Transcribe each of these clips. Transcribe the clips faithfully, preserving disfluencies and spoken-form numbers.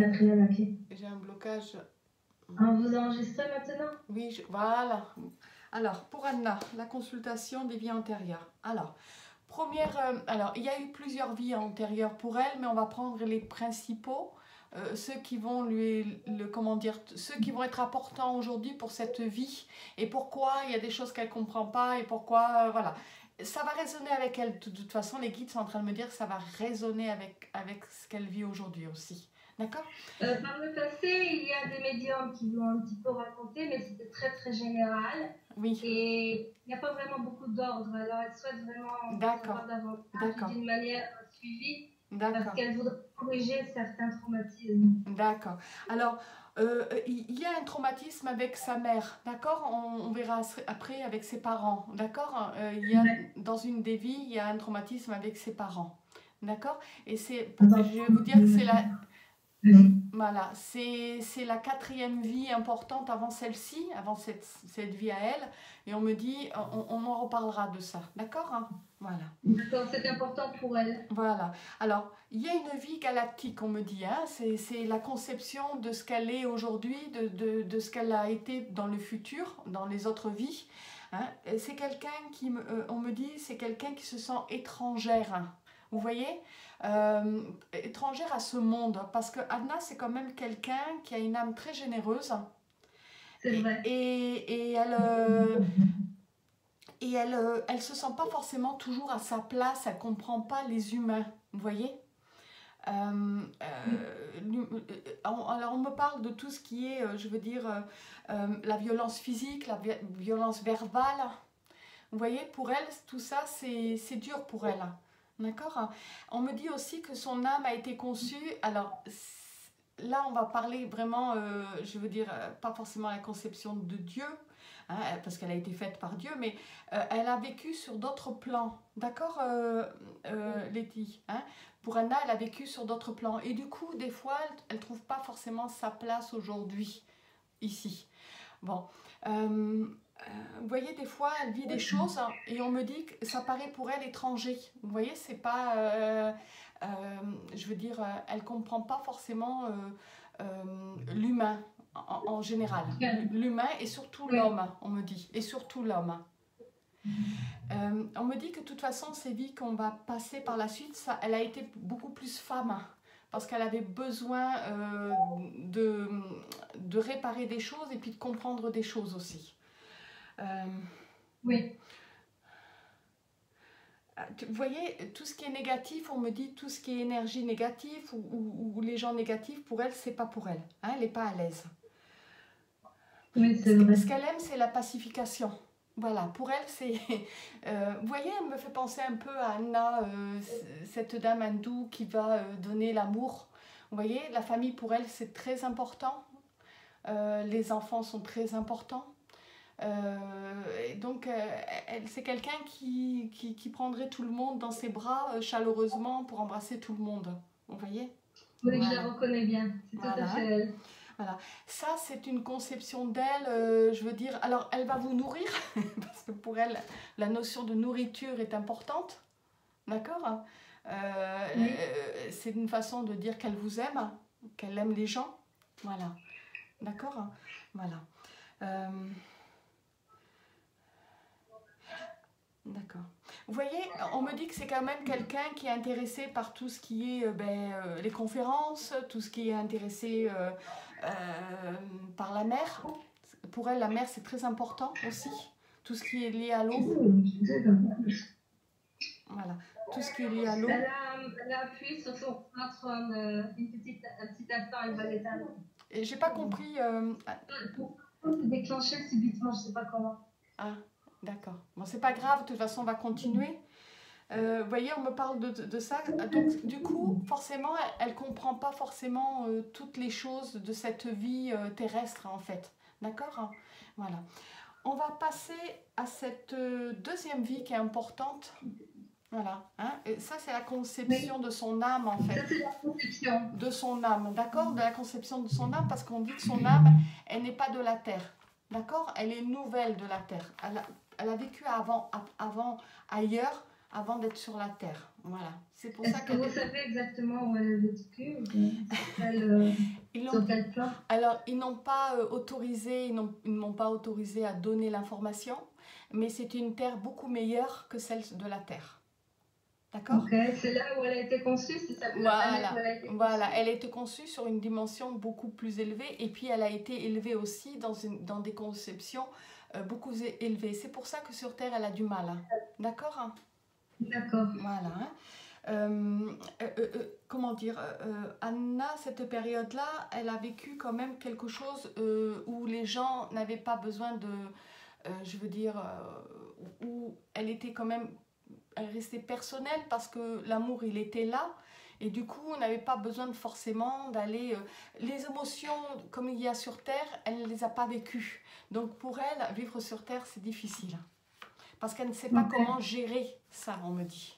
matériel à pied. J'ai un blocage. Ah, vous enregistrez maintenant? Oui, je... voilà. Alors, pour Anna, la consultation des vies antérieures. Alors, première, euh, alors, il y a eu plusieurs vies antérieures pour elle, mais on va prendre les principaux, euh, ceux qui vont lui, le, comment dire, ceux qui vont être importants aujourd'hui pour cette vie, et pourquoi il y a des choses qu'elle ne comprend pas, et pourquoi, euh, voilà. Ça va résonner avec elle. De toute façon, les guides sont en train de me dire que ça va résonner avec, avec ce qu'elle vit aujourd'hui aussi. D'accord? Euh, par le passé, il y a des médiums qui l'ont un petit peu raconté, mais c'était très très général. Oui. Et il n'y a pas vraiment beaucoup d'ordre. Alors elle souhaite vraiment savoir davantage d'une manière suivie, parce qu'elle voudrait corriger certains traumatismes. D'accord. Alors, euh, il y a un traumatisme avec sa mère, d'accord? On, on verra après avec ses parents, d'accord? euh, Il y a, dans une des vies, il y a un traumatisme avec ses parents, d'accord? Et c'est, je vais vous dire que c'est la... Voilà, c'est la quatrième vie importante avant celle-ci, avant cette, cette vie à elle. Et on me dit, on, on en reparlera de ça, d'accord, hein? Voilà. D'accord, c'est important pour elle. Voilà. Alors, il y a une vie galactique, on me dit. Hein? C'est la conception de ce qu'elle est aujourd'hui, de, de, de ce qu'elle a été dans le futur, dans les autres vies. Hein? C'est quelqu'un qui, me, euh, on me dit, c'est quelqu'un qui se sent étrangère. Hein? Vous voyez, euh, étrangère à ce monde, parce que Anna, c'est quand même quelqu'un qui a une âme très généreuse. C'est vrai. Et, et, et elle, euh, et elle, euh, elle se sent pas forcément toujours à sa place. Elle comprend pas les humains. Vous voyez. Euh, euh, alors on me parle de tout ce qui est, euh, je veux dire, euh, euh, la violence physique, la vi violence verbale. Vous voyez, pour elle, tout ça, c'est dur pour elle. D'accord? On me dit aussi que son âme a été conçue, alors là on va parler vraiment, euh, je veux dire, euh, pas forcément la conception de Dieu, hein, parce qu'elle a été faite par Dieu, mais euh, elle a vécu sur d'autres plans. D'accord, euh, euh, Letty, hein? Pour Anna, elle a vécu sur d'autres plans. Et du coup, des fois, elle ne trouve pas forcément sa place aujourd'hui, ici. Bon. Euh, Euh, vous voyez, des fois, elle vit des choses hein, et on me dit que ça paraît pour elle étranger. Vous voyez, c'est pas... Euh, euh, je veux dire, elle comprend pas forcément euh, euh, l'humain en, en général. L'humain et surtout l'homme, on me dit. Et surtout l'homme. Euh, on me dit que de toute façon, ces vies qu'on va passer par la suite, ça, elle a été beaucoup plus femme. Parce qu'elle avait besoin euh, de, de réparer des choses et puis de comprendre des choses aussi. Euh, oui. Vous voyez, tout ce qui est négatif, on me dit tout ce qui est énergie négative ou, ou, ou les gens négatifs, pour elle, c'est pas pour elle. Hein, elle n'est pas à l'aise. Oui, c'est vrai. Ce qu'elle aime, c'est la pacification. Voilà, pour elle, c'est... Euh, vous voyez, elle me fait penser un peu à Anna, euh, cette dame hindoue qui va euh, donner l'amour. Vous voyez, la famille, pour elle, c'est très important. Euh, les enfants sont très importants. Euh, et donc, euh, c'est quelqu'un qui, qui, qui prendrait tout le monde dans ses bras euh, chaleureusement pour embrasser tout le monde. Vous voyez? Oui, voilà. Je la reconnais bien. C'est voilà. Tout à fait elle. Voilà. Ça, c'est une conception d'elle, euh, je veux dire... Alors, elle va vous nourrir, parce que pour elle, la notion de nourriture est importante. D'accord? euh, oui. euh, C'est une façon de dire qu'elle vous aime, qu'elle aime les gens. Voilà. D'accord? Voilà. Euh... D'accord. Vous voyez, on me dit que c'est quand même quelqu'un qui est intéressé par tout ce qui est ben, euh, les conférences, tout ce qui est intéressé euh, euh, par la mer. Pour elle, la mer, c'est très important aussi. Tout ce qui est lié à l'eau. Voilà. Tout ce qui est lié à l'eau. Elle, elle a appuyé sur son smartphone euh, une petite, un petit instant, elle va l'éteindre. J'ai pas compris. Euh... C'est déclenché subitement, je sais pas comment. Ah. D'accord. Bon, c'est pas grave, de toute façon, on va continuer. Euh, vous voyez, on me parle de, de, de ça. Donc, du coup, forcément, elle ne comprend pas forcément euh, toutes les choses de cette vie euh, terrestre, en fait. D'accord? Voilà. On va passer à cette euh, deuxième vie qui est importante. Voilà. Hein? Et ça, c'est la conception de son âme, en fait. Ça, c'est la conception. De son âme, d'accord? De la conception de son âme, parce qu'on dit que son âme, elle n'est pas de la terre. D'accord? Elle est nouvelle de la terre. Elle a, elle a vécu avant, avant, ailleurs, avant d'être sur la terre. Voilà. C'est pour Est-ce ça que vous savez exactement où elle a vécu, sur quel, euh, sur quel plan? Alors, ils n'ont pas euh, autorisé, ils ne m'ont pas autorisé à donner l'information, mais c'est une terre beaucoup meilleure que celle de la terre. D'accord? Ok, c'est là où elle a été conçue, c'est ça? Voilà, où elle a été conçue. Voilà, elle a été conçue sur une dimension beaucoup plus élevée, et puis elle a été élevée aussi dans, une, dans des conceptions euh, beaucoup élevées. C'est pour ça que sur Terre, elle a du mal. Hein. D'accord? D'accord. Voilà. Hein. Euh, euh, euh, comment dire, euh, Anna, cette période-là, elle a vécu quand même quelque chose euh, où les gens n'avaient pas besoin de, euh, je veux dire, euh, où elle était quand même, elle restait personnelle parce que l'amour, il était là. Et du coup, on n'avait pas besoin de forcément d'aller... Euh, les émotions, comme il y a sur Terre, elle ne les a pas vécues. Donc pour elle, vivre sur Terre, c'est difficile. Parce qu'elle ne sait pas okay. comment gérer ça, on me dit.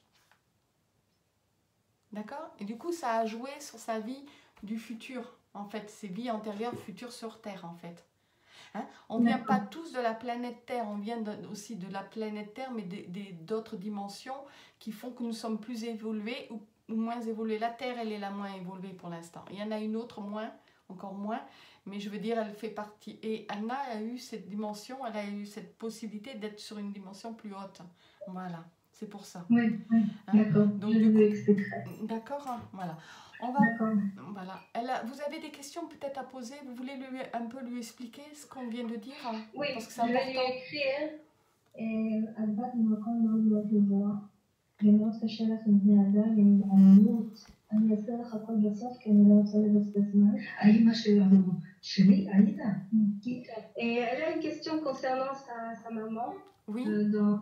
D'accord? Et du coup, ça a joué sur sa vie du futur, en fait. Ses vies antérieures, futures sur Terre, en fait. Hein? On ne vient pas tous de la planète Terre, on vient de, aussi de la planète Terre, mais d'autres dimensions qui font que nous sommes plus évolués ou, ou moins évolués. La Terre, elle est la moins évoluée pour l'instant. Il y en a une autre moins, encore moins, mais je veux dire, elle fait partie. Et Anna a eu cette dimension, elle a eu cette possibilité d'être sur une dimension plus haute. Voilà. C'est pour ça. Oui, oui. Hein? D'accord. Donc, je lui expliquerai. D'accord, hein? Voilà. On va, voilà. Elle a, vous avez des questions peut-être à poser? Vous voulez lui, un peu lui expliquer ce qu'on vient de dire? Oui, parce que je vais lui écrire. Eh, البعض المقام موجود في لنفس الشرف من هذا للموت أن يسرق كل صف كما طلب استثمار أي مشروع شريك أيضا. Et elle a une question concernant sa, sa maman. Oui. Euh, dans,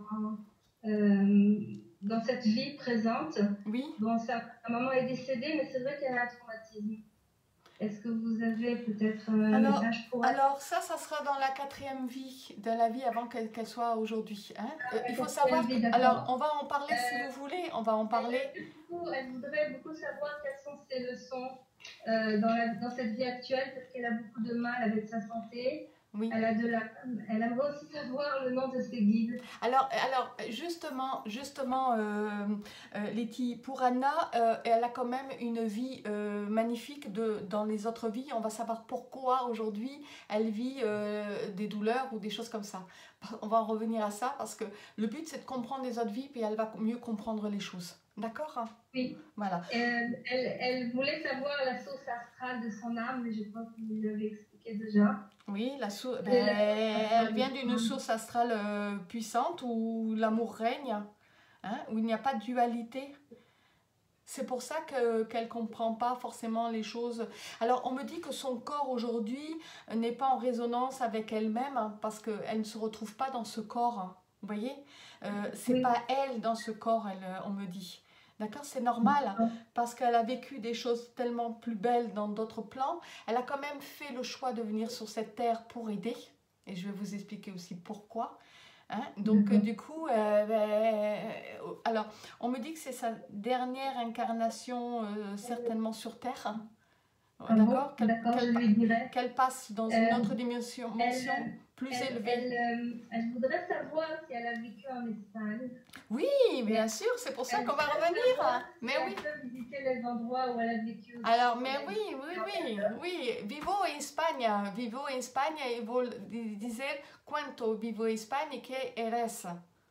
euh, dans cette vie présente. Oui. Bon, sa, sa maman est décédée, mais c'est vrai qu'elle a un traumatisme. Est-ce que vous avez peut-être un alors, message pour elle? Alors ça, ça sera dans la quatrième vie, de la vie avant qu'elle qu'elle soit aujourd'hui. Hein? Ah, euh, il faut savoir. Vie, alors, on va en parler euh, si vous voulez. On va en parler. Elle, du coup, elle voudrait beaucoup savoir quelles sont ses leçons euh, dans, la, dans cette vie actuelle, parce qu'elle a beaucoup de mal avec sa santé. Oui. Elle, a de la, elle aimerait aussi savoir le nom de ses guides. Alors, alors justement, justement euh, euh, Letty, pour Anna, euh, elle a quand même une vie euh, magnifique de, dans les autres vies. On va savoir pourquoi aujourd'hui elle vit euh, des douleurs ou des choses comme ça. On va en revenir à ça parce que le but c'est de comprendre les autres vies puis elle va mieux comprendre les choses. D'accord? Oui. Voilà. Euh, elle, elle voulait savoir la source astrale de son âme, mais je pense que vous l'avez expliqué déjà. Oui, la source, ben, elle vient d'une source astrale euh, puissante où l'amour règne, hein, où il n'y a pas de dualité. C'est pour ça que, qu'elle ne comprend pas forcément les choses. Alors, on me dit que son corps aujourd'hui n'est pas en résonance avec elle-même hein, parce qu'elle ne se retrouve pas dans ce corps. Hein, vous voyez, euh, c'est oui. pas elle dans ce corps, elle, on me dit. D'accord, c'est normal parce qu'elle a vécu des choses tellement plus belles dans d'autres plans. Elle a quand même fait le choix de venir sur cette terre pour aider. Et je vais vous expliquer aussi pourquoi. Hein? Donc, euh, du coup, euh, euh, alors, on me dit que c'est sa dernière incarnation euh, certainement sur Terre. Hein? Ah D'accord, bon, qu'elle qu'elle passe dans une euh, autre dimension elle, plus elle, élevée. Elle, elle, elle voudrait savoir si elle a vécu en Espagne. Oui, bien sûr, c'est pour ça qu'on va revenir. Mais si oui. Elle peut visiter les endroits où elle a vécu. Alors, mais oui, oui, oui, oui. Vivo en Espagne, vivo en Espagne et vuol dire quanto vivo en Espagne que eres.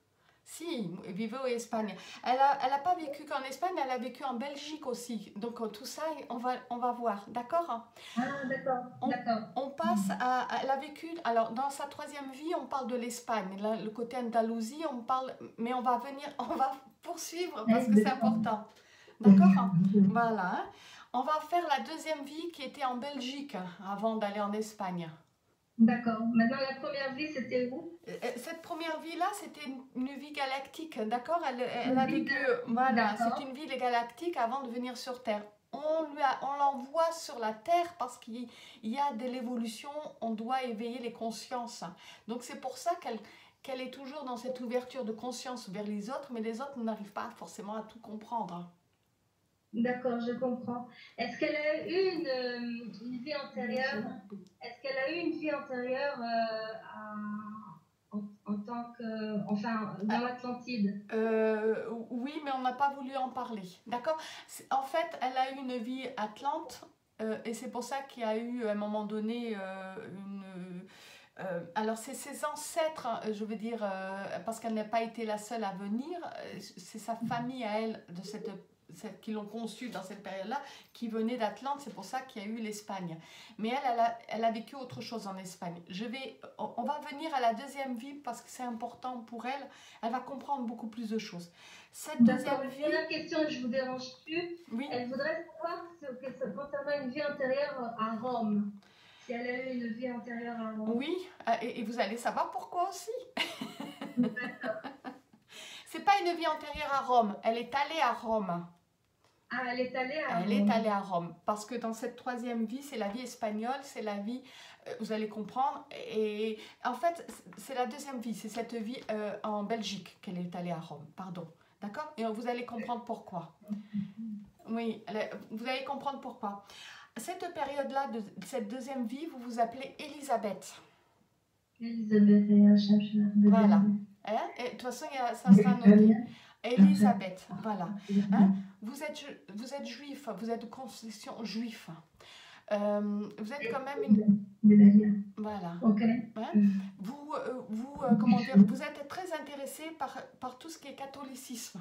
Si, vivo en Espagne. Elle n'a elle a pas vécu qu'en Espagne, elle a vécu en Belgique aussi. Donc tout ça, on va, on va voir. D'accord? Ah, d'accord. On, on passe à, elle a vécu, alors dans sa troisième vie, on parle de l'Espagne. Le côté Andalousie, on parle, mais on va venir, on va poursuivre parce que c'est important. D'accord? Voilà. On va faire la deuxième vie qui était en Belgique avant d'aller en Espagne. D'accord. Maintenant, la première vie, c'était où? Cette première vie-là, c'était une vie galactique, d'accord? Elle, elle a vécu, voilà, c'est une vie galactique avant de venir sur Terre. On lui a, on l'envoie sur la Terre parce qu'il y a de l'évolution, on doit éveiller les consciences. Donc c'est pour ça qu'elle qu'elle est toujours dans cette ouverture de conscience vers les autres, mais les autres n'arrivent pas forcément à tout comprendre. D'accord, je comprends. Est-ce qu'elle a eu une, une vie antérieure? Est-ce qu'elle a eu une vie antérieure euh, à, en, en tant qu'enfant enfin dans l'Atlantide. Euh, oui, mais on n'a pas voulu en parler. D'accord? C'est- En fait, elle a eu une vie atlante euh, et c'est pour ça qu'il y a eu à un moment donné euh, une. euh, alors, c'est ses ancêtres, hein, je veux dire, euh, parce qu'elle n'a pas été la seule à venir, euh, c'est sa famille à elle, de cette, cette- qui l'ont conçue dans cette période-là, qui venait d'Atlante, c'est pour ça qu'il y a eu l'Espagne. Mais elle, elle a, elle a vécu autre chose en Espagne. Je vais, on on va venir à la deuxième vie parce que c'est important pour elle. Elle va comprendre beaucoup plus de choses. Cette D'accord, deuxième une vie, dernière question, je vous dérange plus. oui, Elle voudrait savoir ce que ça concernant une vie antérieure à Rome. Si elle a eu une vie antérieure à Rome. oui, euh, et, et vous allez savoir pourquoi aussi. C'est pas une vie antérieure à Rome, elle est allée à Rome. Ah, elle est allée à Elle Rome. est allée à Rome parce que dans cette troisième vie, c'est la vie espagnole, c'est la vie, euh, vous allez comprendre. Et en fait, c'est la deuxième vie, c'est cette vie euh, en Belgique qu'elle est allée à Rome, pardon. D'accord? Et vous allez comprendre pourquoi. Oui, elle est- vous allez comprendre pourquoi. Cette période-là, de cette deuxième vie, vous vous appelez Elisabeth. Elisabeth et Hacham, je suis Voilà. Hein? Et de toute façon, il y a- ça sera noté. Elisabeth, voilà. Hein? Vous êtes, ju- vous êtes juif, vous êtes de confession juif. Euh, vous êtes quand même une... Voilà. Ok. Hein? Vous, euh, vous, euh, comment dire, vous êtes très intéressé par, par tout ce qui est catholicisme.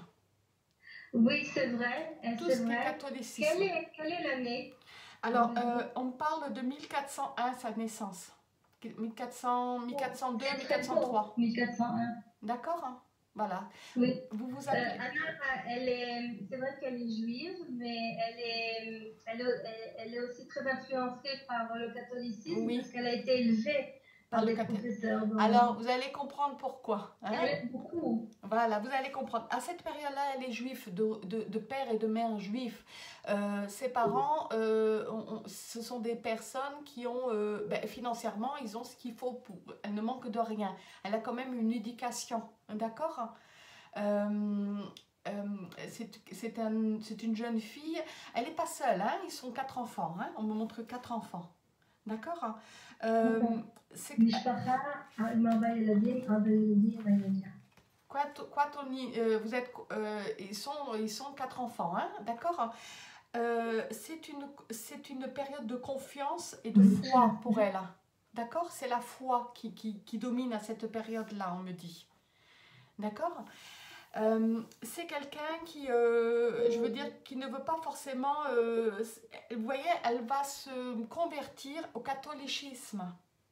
Oui, c'est vrai. Tout C'est ce qui est vrai. catholicisme. Quelle est, quelle est l'année? Alors, euh, on parle de mille quatre cent un, sa naissance. mille quatre cents, mille quatre cent deux, mille quatre cent trois. mille quatre cent un. D'accord, hein? Voilà. Oui. Vous vous Euh, appelez... Anna, elle est, c'est vrai qu'elle est juive, mais elle est, elle, est- elle est aussi très influencée par le catholicisme Oui. parce qu'elle a été élevée Par par le des cathé- professeurs. donc- Alors, vous allez comprendre pourquoi. Hein? elle aime beaucoup. Voilà, vous allez comprendre. À cette période-là, elle est juive, de, de, de père et de mère juifs. Euh, ses parents, euh, on- on- ce sont des personnes qui ont, euh, ben, financièrement, ils ont ce qu'il faut pour. Elle ne manque de rien. Elle a quand même une éducation, d'accord? Euh, euh, c'est c'est un, c'est une jeune fille. Elle n'est pas seule, hein? Ils sont quatre enfants. Hein? On me montre quatre enfants. D'accord? Euh, c'est- משפחה, האבא ילדים, אבא יהודי, אמא יהודייה. Quoi, to- quoi, Tony, euh, vous êtes, euh, ils, sont, ils sont quatre enfants, hein, d'accord? Euh, c'est une, c'est une période de confiance et de foi pour elle, hein, d'accord? C'est la foi qui, qui, qui domine à cette période-là, on me dit, d'accord? Euh, c'est quelqu'un qui, euh, je veux dire, qui ne veut pas forcément, euh, vous voyez, elle va se convertir au catholicisme.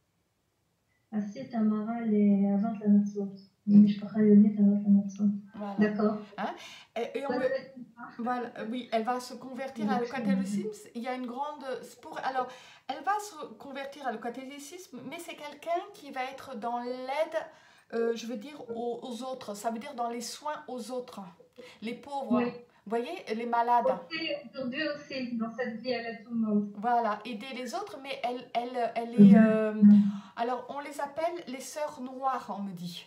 עשית המרה לאהבת לנצרות. משפחה יהודית, אהבת לנצרות. Voilà. D'accord. Hein? Et, et on Ça me- doit être- Voilà, oui, elle va se convertir à le catholicisme. Il y a une grande... Pour, alors, elle va se convertir à le catholicisme, mais c'est quelqu'un qui va être dans l'aide, euh, je veux dire, aux, aux autres. Ça veut dire dans les soins aux autres. Les pauvres, Oui. vous voyez, les malades. Aussi, Aujourd'hui aussi, dans cette vie, elle aide tout le monde. Voilà, aider les autres, mais elle, elle, elle est... euh, alors, on les appelle les sœurs noires, on me dit.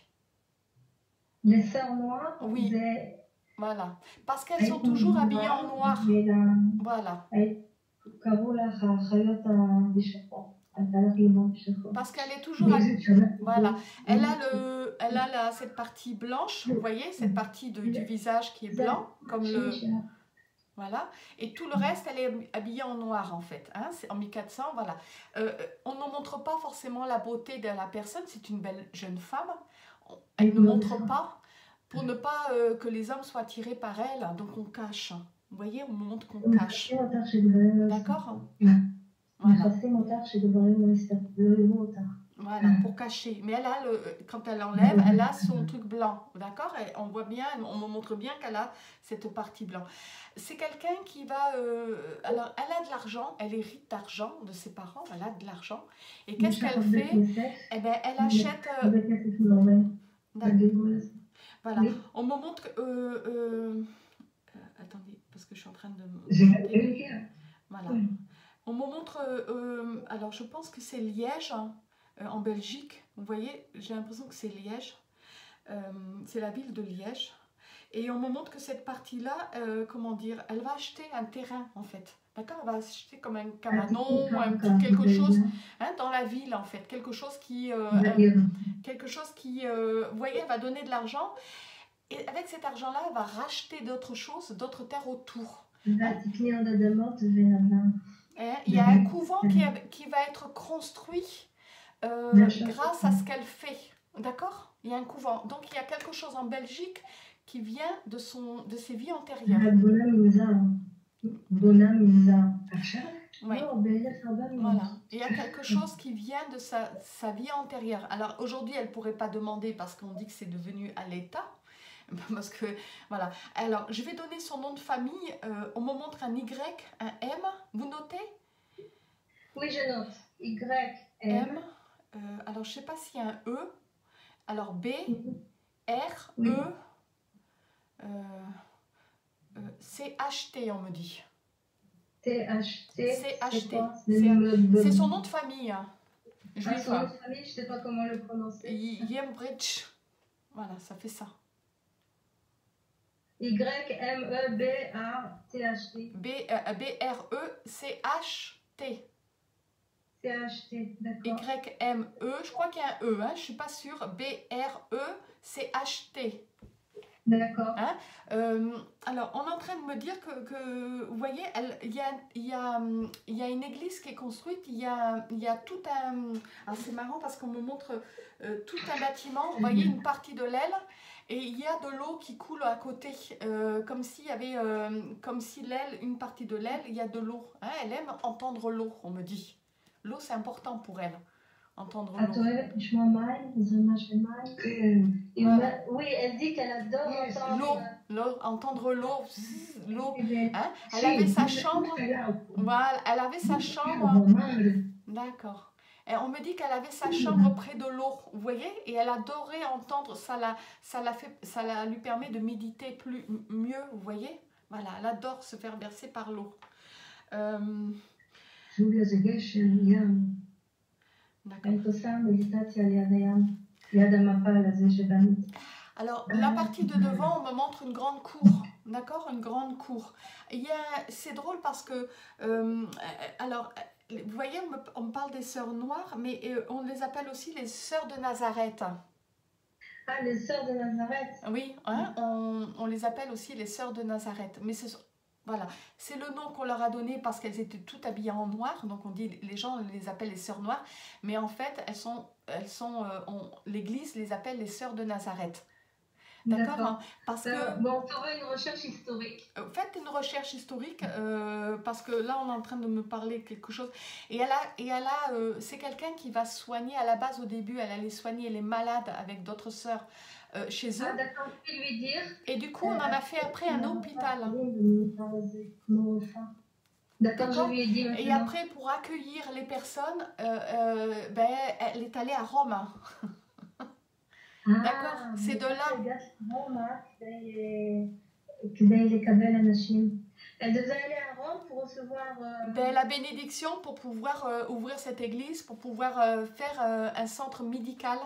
Les sœurs noires, Oui. זה... Voilà. Parce qu'elles sont toujours habillées en noir. וגם Voilà. קראו לך האחיות בשחור. הייתה לך לימוד בשחור. Parce qu'elle est toujours habillée. Voilà. Elle a, le, elle a la, cette partie blanche, vous voyez, cette partie de- du visage qui est blanc, comme le... Voilà. Et tout le reste, elle est habillée en noir, en fait. Hein, c'est en mille quatre cents, voilà. Euh, on ne montre pas forcément la beauté de la personne. C'est une belle jeune femme. Elle ne montre pas pour ne pas euh, que les hommes soient attirés par elle. Donc, on cache. Vous voyez, on montre qu'on cache. D'accord? Voilà. Voilà, pour cacher. Mais elle a le, quand elle enlève, elle a son truc blanc, d'accord? Et on voit bien, on me montre bien qu'elle a cette partie blanc. C'est quelqu'un qui va, euh, alors elle a de l'argent, elle hérite d'argent de ses parents, elle a de l'argent. Et qu'est-ce qu'elle fait? Eh bien, elle achète. Euh, voilà. Oui. On me montre que. Euh, euh, euh, attendez, parce que je suis en train de. me- Voilà. Oui. On me montre. Euh, euh, alors, je pense que c'est Liège. Hein. Euh, en Belgique, vous voyez, j'ai l'impression que c'est Liège, euh, c'est la ville de Liège, et on me montre que cette partie-là, euh, comment dire, elle va acheter un terrain en fait, D'accord? Elle va acheter comme un Un petit camanon, copain, un petit comme quelque vous allez chose dire. hein, dans la ville en fait. Quelque chose qui, euh, Vous euh, allez dire. quelque chose qui, euh, vous voyez, elle va donner de l'argent. Et avec cet argent-là, elle va racheter d'autres choses, d'autres terres autour. Là, Hein? die clients de demande viendra. Hein? Il y a un couvent qui, est- qui va être construit euh, D'accord. grâce à ce qu'elle fait. D'accord? Il y a un couvent. Donc il y a quelque chose en Belgique qui vient de, son, de ses vies antérieures. Buna minza. Buna minza. Oui. Non, ben là, ça va. Voilà, il y a quelque chose qui vient de sa, sa vie antérieure. Alors aujourd'hui, elle ne pourrait pas demander parce qu'on dit que c'est devenu à l'État. Parce que, voilà. Alors, je vais donner son nom de famille. Euh, on me montre un Y, un M. Vous notez? Oui, je note. Y, M. M. Euh, alors, je ne sais pas s'il y a un E. Alors, B, Mhm. R, Oui. E, euh, euh, C H T, on me dit. T H T. C H T. quoi C'est le- c'est son nom de famille. Hein. Ah, Juif. son nom de famille, je ne sais pas comment le prononcer. Yembridge. Voilà, ça fait ça. Y, M, E, B, A, T, H, T. B, euh, B R E C H T. C, H, T, d'accord. Y M E, je crois qu'il y a un E, hein, je ne suis pas sûre. B R E C H T. D'accord. Hein? Euh, alors, on est en train de me dire que, que vous voyez, elle- il y a, il y a, hum, il y a une église qui est construite, il y a, il y a tout un... Alors, c'est marrant parce qu'on me montre euh, tout un bâtiment, vous voyez, une partie de l'aile, et il y a de l'eau qui coule à côté, euh, comme s'il y avait, euh, comme si l'aile, une partie de l'aile, il y a de l'eau. Hein? Elle aime entendre l'eau, on me dit. L'eau, c'est important pour elle, entendre l'eau. Attends, je m'en maille, je m'en maille. Et Voilà. ma- Oui, elle dit qu'elle adore entendre. L'eau, l'eau, entendre l'eau, zzz, l'eau. Eh Hein? Elle avait sa chambre. Voilà, elle avait sa chambre. D'accord. Et on me dit qu'elle avait sa chambre près de l'eau, vous voyez, et elle adorait entendre, ça, la, ça, la fait, ça la, lui permet de méditer plus, mieux, vous voyez. Voilà, elle adore se faire bercer par l'eau. Euh, D'accord. Alors, la partie de devant, on me montre une grande cour, d'accord, une grande cour. Il y a, c'est drôle parce que, euh, alors, vous voyez, on me, on me parle des sœurs noires, mais euh, on les appelle aussi les sœurs de Nazareth. Ah, les sœurs de Nazareth. Oui, hein, on, on les appelle aussi les sœurs de Nazareth. Mais c'est voilà, c'est le nom qu'on leur a donné parce qu'elles étaient toutes habillées en noir. Donc on dit, les gens les appellent les sœurs noires, mais en fait, elles sont, elles sont, euh, on, l'Église les appelle les sœurs de Nazareth. D'accord, hein, parce Euh, que... bon, on fera une recherche historique. Euh, faites une recherche historique, euh, parce que là, on est en train de me parler de quelque chose. Et elle a, et elle a, euh, c'est quelqu'un qui va soigner, à la base, au début, elle allait soigner les malades avec d'autres sœurs euh, chez eux. Ah, d'accord, je vais lui dire. Et du coup, on en a fait après un hôpital. D'accord, je lui ai dit. Et après, pour accueillir les personnes, euh, euh, ben, elle est allée à Rome. D'accord, c'est de là. Elle devait aller à Rome pour recevoir euh... ben, la bénédiction pour pouvoir euh, ouvrir cette église, pour pouvoir euh, faire euh, un centre médical.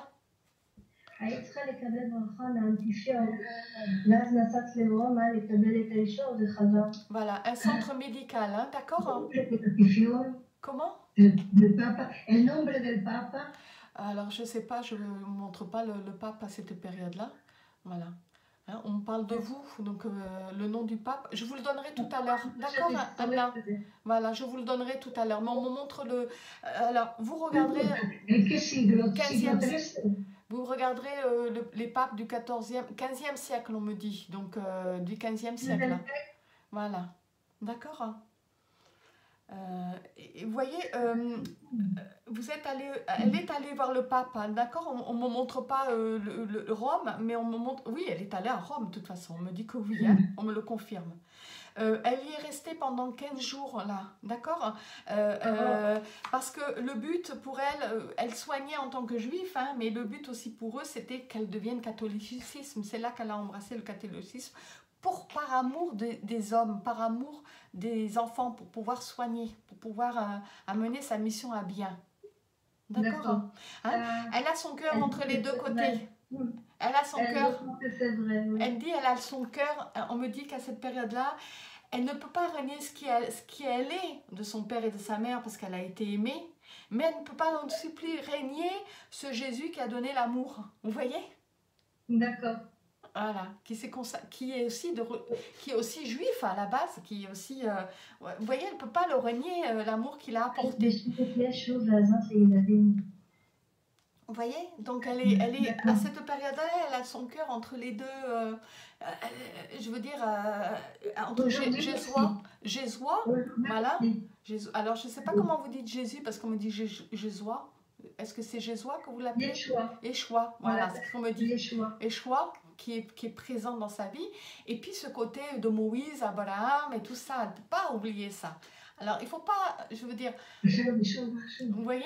Voilà, un centre médical, hein, d'accord? Comment? Alors, je sais pas, je ne montre pas le, le pape à cette période-là. Voilà. Hein, on parle de vous, donc euh, le nom du pape. Je vous le donnerai tout à l'heure. D'accord, Anna? Voilà, je vous le donnerai tout à l'heure. Mais on me montre le... Alors, vous regarderez... quinzième Vous regarderez euh, le, les papes du quatorzième, quinzième siècle, on me dit. Donc, euh, du quinzième siècle. Hein. Voilà. D'accord, hein. Euh, et vous voyez, euh, vous êtes allé, elle est allée voir le pape, hein, d'accord? On ne me montre pas euh, le, le Rome, mais on me montre... Oui, elle est allée à Rome, de toute façon. On me dit que oui, hein, on me le confirme. Euh, elle y est restée pendant quinze jours, là, d'accord? euh, euh, Parce que le but pour elle, euh, elle soignait en tant que juif, hein, mais le but aussi pour eux, c'était qu'elle devienne catholicisme. C'est là qu'elle a embrassé le catholicisme. Pour, par amour de, des hommes, par amour des enfants, pour pouvoir soigner, pour pouvoir euh, amener sa mission à bien. D'accord, hein? Hein? euh, Elle a son cœur entre les deux côtés. Elle a son cœur. Elle dit, elle a son cœur. On me dit qu'à cette période-là, elle ne peut pas renier ce qui, elle, ce qui elle est de son père et de sa mère parce qu'elle a été aimée, mais elle ne peut pas non plus renier ce Jésus qui a donné l'amour. Vous voyez? D'accord. Voilà, qui, qui, est aussi de, qui est aussi juif à la base, qui est aussi... Euh, vous voyez, elle ne peut pas le renier, euh, l'amour qu'il a apporté. Vous voyez? Donc, elle est, elle est à cette période-là, elle a son cœur entre les deux, euh, euh, je veux dire, euh, entre Jésuois, Jésuois, voilà. Jésus, alors, je ne sais pas comment vous dites Jésus, parce qu'on me dit Jésuois. Est-ce que c'est Jésuois que vous l'appelez? Yeshua. Yeshua, voilà, c'est ce qu'on me dit. Yeshua. Yeshua, qui est, qui est présent dans sa vie. Et puis, ce côté de Moïse, Abraham et tout ça, elle ne peut pas oublier ça. Alors, il ne faut pas, je veux dire, vous voyez?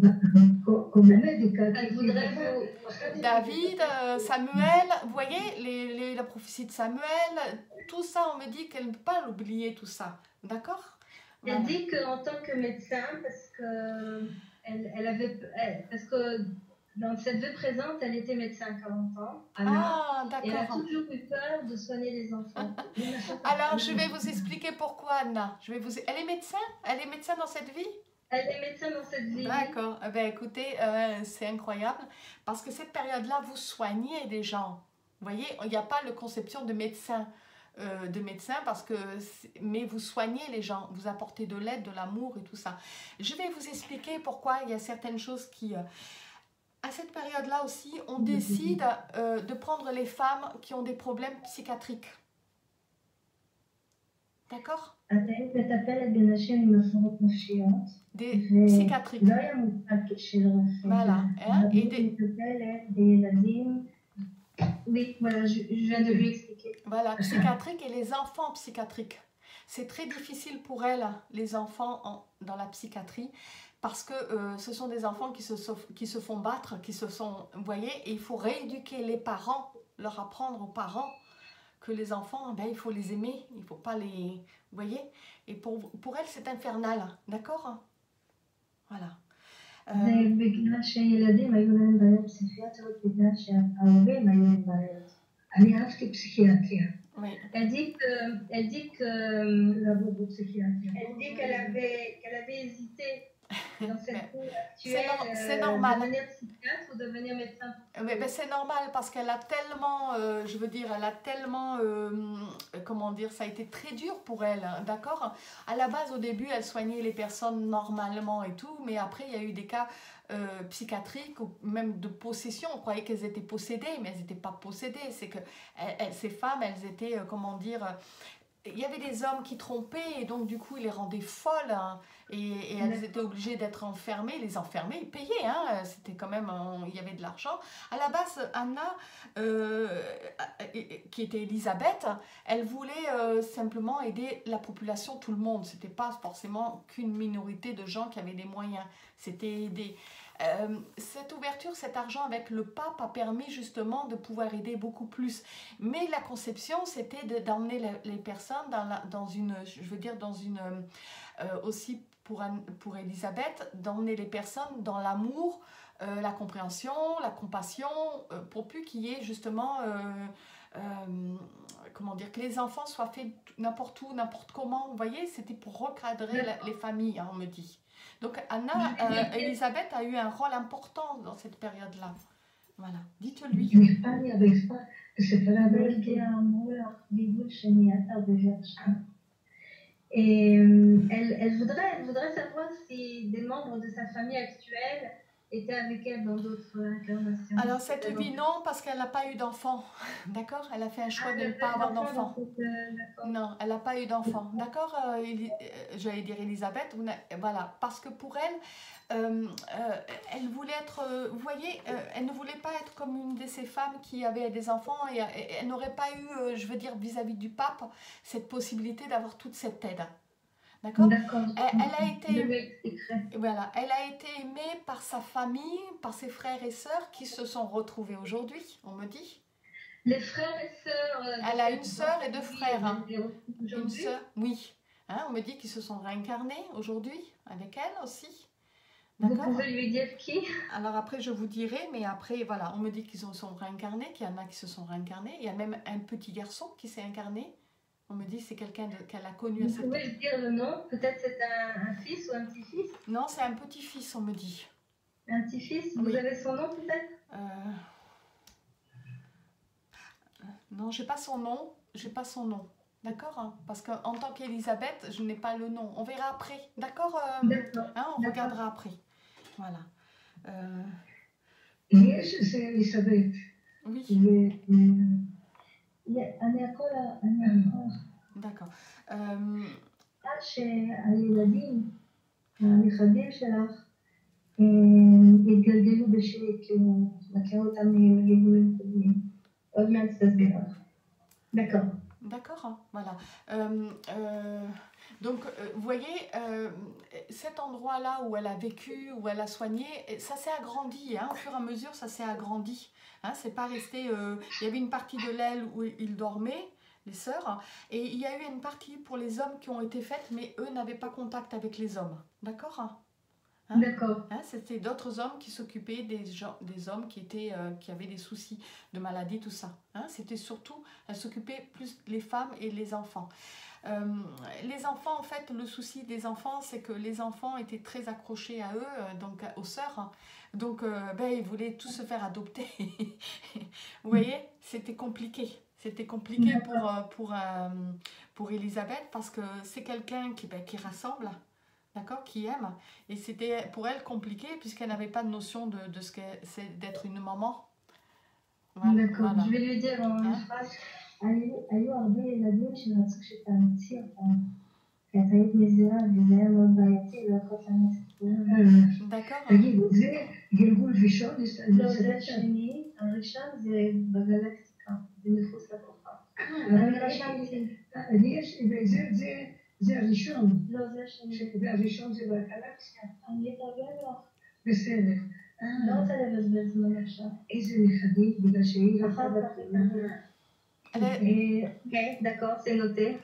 David, euh, Samuel, vous voyez, les, les, la prophétie de Samuel, tout ça, on me dit qu'elle ne peut pas l'oublier, tout ça. D'accord? Elle voilà. dit qu'en tant que médecin, parce que, elle, elle avait, elle, parce que dans cette vie présente, elle était médecin à quarante ans. Ah, d'accord. Et elle a toujours eu peur de soigner les enfants. Alors, je vais vous expliquer pourquoi, Anna. Je vais vous... Elle est médecin? Elle est médecin dans cette vie? Elle est médecin dans cette vie. D'accord. Eh bien, écoutez, euh, c'est incroyable. Parce que cette période-là, vous soignez des gens. Vous voyez, il n'y a pas de conception de médecin. Euh, de médecin, parce que... Mais vous soignez les gens. Vous apportez de l'aide, de l'amour et tout ça. Je vais vous expliquer pourquoi il y a certaines choses qui... Euh, à cette période-là aussi, on décide euh, de prendre les femmes qui ont des problèmes psychiatriques. D'accord? Des psychiatriques. Voilà. Hein? Et des... Oui, voilà, je, je viens de lui expliquer. Voilà, psychiatriques et les enfants psychiatriques. C'est très difficile pour elles, les enfants en, dans la psychiatrie, parce que euh, ce sont des enfants qui se, qui se font battre, qui se sont... Vous voyez, et il faut rééduquer les parents, leur apprendre aux parents que les enfants, ben, il faut les aimer, il ne faut pas les... Vous voyez? Et pour, pour elles, c'est infernal, d'accord? Voilà. Euh... Oui. Elle dit que, elle dit que, elle dit qu'elle avait, qu'elle avait hésité dans cette vie actuelle, c'est normal. devenir psychiatre ou devenir médecin. Mais, mais c'est normal parce qu'elle a tellement, euh, je veux dire, elle a tellement, euh, comment dire, ça a été très dur pour elle, hein, d'accord? À la base, au début, elle soignait les personnes normalement et tout, mais après, il y a eu des cas euh, psychiatriques ou même de possession. On croyait qu'elles étaient possédées, mais elles n'étaient pas possédées. C'est que elles, elles, ces femmes, elles étaient, euh, comment dire... Euh, il y avait des hommes qui trompaient et donc du coup ils les rendaient folles, hein, et, et elles étaient obligées d'être enfermées. Les enfermés, ils payaient, hein, c'était quand même, il y avait de l'argent. À la base, Anna, euh, qui était Elisabeth, elle voulait euh, simplement aider la population, tout le monde. C'était pas forcément qu'une minorité de gens qui avaient des moyens, c'était aider. Euh, cette ouverture, cet argent avec le pape a permis justement de pouvoir aider beaucoup plus. Mais la conception, c'était d'emmener les, les personnes dans, la, dans une, je veux dire, dans une, euh, aussi pour, pour Elisabeth, d'emmener les personnes dans l'amour, euh, la compréhension, la compassion, euh, pour plus qu'il y ait justement, euh, euh, comment dire, que les enfants soient faits n'importe où, n'importe comment. Vous voyez, c'était pour recadrer la, les familles, hein, on me dit. Donc Anna, euh, Elisabeth a eu un rôle important dans cette période-là. Voilà, dites-lui. Et euh, elle, elle, voudrait, elle voudrait savoir si des membres de sa famille actuelle étaient avec elle dans d'autres incarnations. Alors cette vie, non, parce qu'elle n'a pas eu d'enfant. D'accord? Elle a fait un choix ah, de ne pas avoir d'enfant. Euh, non, elle n'a pas eu d'enfant. D'accord? euh, euh, J'allais dire Elisabeth. Voilà, parce que pour elle, euh, euh, elle voulait être, euh, vous voyez, euh, elle ne voulait pas être comme une de ces femmes qui avaient des enfants, et, et elle n'aurait pas eu, euh, je veux dire, vis-à-vis du pape, cette possibilité d'avoir toute cette aide. D'accord? Elle, elle a été, voilà, elle a été aimée par sa famille, par ses frères et sœurs qui se sont retrouvés aujourd'hui, on me dit. Les frères et sœurs. Euh, elle a une sœur et deux frères. Hein. Une sœur, oui. Hein, on me dit qu'ils se sont réincarnés aujourd'hui avec elle aussi. Vous pouvez lui dire qui? Alors après je vous dirai, mais après voilà, on me dit qu'ils se sont réincarnés, qu'il y en a qui se sont réincarnés. Il y a même un petit garçon qui s'est incarné. On me dit c'est quelqu'un qu'elle a connu à Vous cette pouvez me dire le nom? Peut-être c'est un, un fils ou un petit-fils? Non, c'est un petit-fils, on me dit. Un petit-fils? Vous Oui. avez son nom peut-être? Euh... Non, j'ai pas son nom. J'ai pas son nom. D'accord, hein? Parce qu'en tant qu'Elisabeth, je n'ai pas le nom. On verra après. D'accord, euh... D'accord. hein, on regardera après. Voilà. Euh... יש זה אליסבט. Oui. אני הכל, אני הכל. D'accord. Euh... עד שהילדים, הנכדים שלך, התגלגלו בשני, כאילו, מכיר אותם מגלגולים קודמים. עוד מעט תסביר לך. D'accord. D'accord, hein, voilà. Euh, euh, donc, euh, vous voyez, euh, cet endroit-là où elle a vécu, où elle a soigné, ça s'est agrandi, hein, au fur et à mesure, ça s'est agrandi. Hein, c'est pas resté... Euh, il y avait une partie de l'aile où ils dormaient, les sœurs, et il y a eu une partie pour les hommes qui ont été faites, mais eux n'avaient pas contact avec les hommes. D'accord, hein? Hein? D'accord. Hein, c'était d'autres hommes qui s'occupaient des, gens, des hommes qui, étaient, euh, qui avaient des soucis de maladie, tout ça. Hein? C'était surtout, elle s'occupait plus les femmes et les enfants. Euh, les enfants, en fait, le souci des enfants, c'est que les enfants étaient très accrochés à eux, euh, donc aux sœurs. Hein. Donc, euh, ben, ils voulaient tous se faire adopter. Vous voyez, c'était compliqué. C'était compliqué pour, euh, pour, euh, pour Elisabeth parce que c'est quelqu'un qui, ben, qui rassemble. D'accord, qui aime. Et c'était pour elle compliqué puisqu'elle n'avait pas de notion de, de ce que c'est d'être une maman. Voilà, d'accord, voilà. Je vais lui dire en une phrase, היו הרבה ילדים שרצו שתאמצי אותם, כי את היית מזירה וזה היה מאוד בעייתי, לא יכולת לאמץ את כולם. D'accord. תגיד, זה גלגול ראשון? לא, זה השני, הראשון זה בגלקטיקה, זה מחוץ לכוכב. אני רשמתי. זה הראשון. לא, זה השני. והראשון זה בגלקסיה. אני אתרגם לך. בסדר. לא רוצה לבזבז זמן עכשיו. איזה נכדים, בגלל שהיא אחר כך. Ok, d'accord, c'est noté.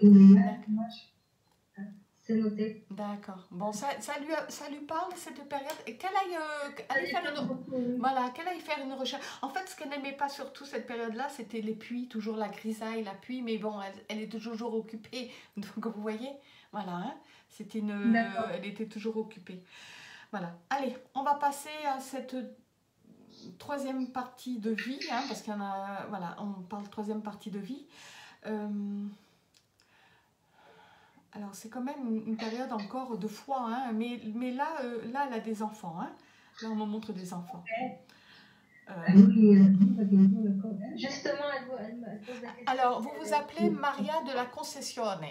C'est noté. D'accord. Bon, ça, ça, lui, ça lui parle cette période et qu'elle aille, euh, aille faire une, voilà, qu'elle aille faire une recherche. En fait, ce qu'elle n'aimait pas surtout cette période-là, c'était les puits, toujours la grisaille, la pluie, mais bon, elle, elle était toujours occupée. Donc vous voyez, voilà, hein, c'était une, euh, elle était toujours occupée. Voilà. Allez, on va passer à cette troisième partie de vie, hein, parce qu'il y en a, voilà, on parle troisième partie de vie. Euh, alors c'est quand même une, une période encore de foi, hein, mais, mais là, euh, là, elle a des enfants, hein. Là, on me montre des enfants. Euh, Justement, elle vous, elle me pose la question. Alors, vous vous appelez Maria de la Concessione.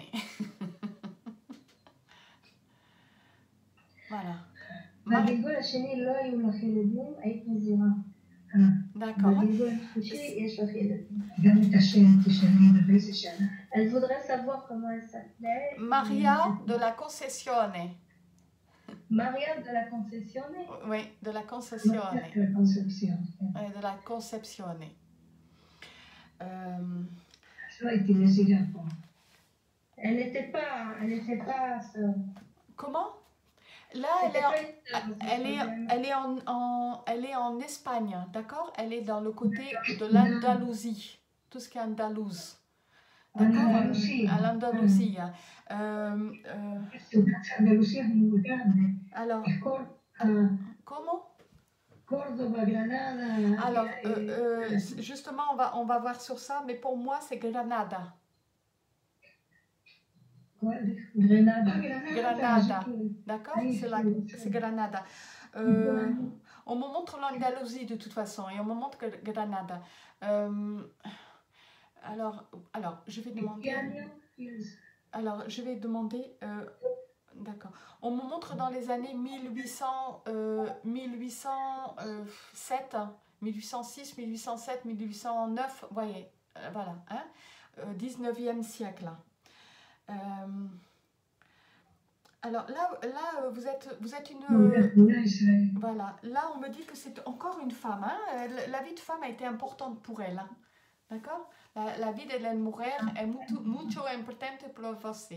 Voilà. בגלגול השני לא היו לך ילדים, היית מזירה. D'accord. בגלגול השלישי יש לך ילדים. גם את השם תשני ובאיזה שנה. Elle voudrait savoir comment elle s'appelait. Maria de la Concessione. Maria de la Concessione. Oui, de la Concessione. De la Conception. Oui, de la Concepcione. Euh... Ça a été mésiré. Elle n'était pas, elle n'était pas sœur. Comment? Là, elle est, en, elle, est, elle, est en, en, elle est en Espagne, d'accord? Elle est dans le côté de l'Andalousie, tout ce qui est andalouse. D'accord? À l'Andalousie. Euh, euh, alors, comment? Alors, euh, euh, justement, on va, on va voir sur ça, mais pour moi, c'est Granada. Grenada. Granada, d'accord? C'est Granada. Euh, on me montre l'Andalousie de toute façon et on me montre Granada. Euh, alors, alors, je vais demander. Alors, je vais demander. Euh, d'accord. On me montre dans les années mille huit cents, euh, mille huit cent sept, mille huit cent six, mille huit cent sept, mille huit cent neuf. Voyez, euh, voilà, hein, euh, dix-neuvième siècle. Euh, alors là, là vous êtes, vous êtes une... Euh, voilà, là on me dit que c'est encore une femme. Hein, la vie de femme a été importante pour elle. Hein, d'accord? La, la vie de la mujer es mucho, mucho importante pour você.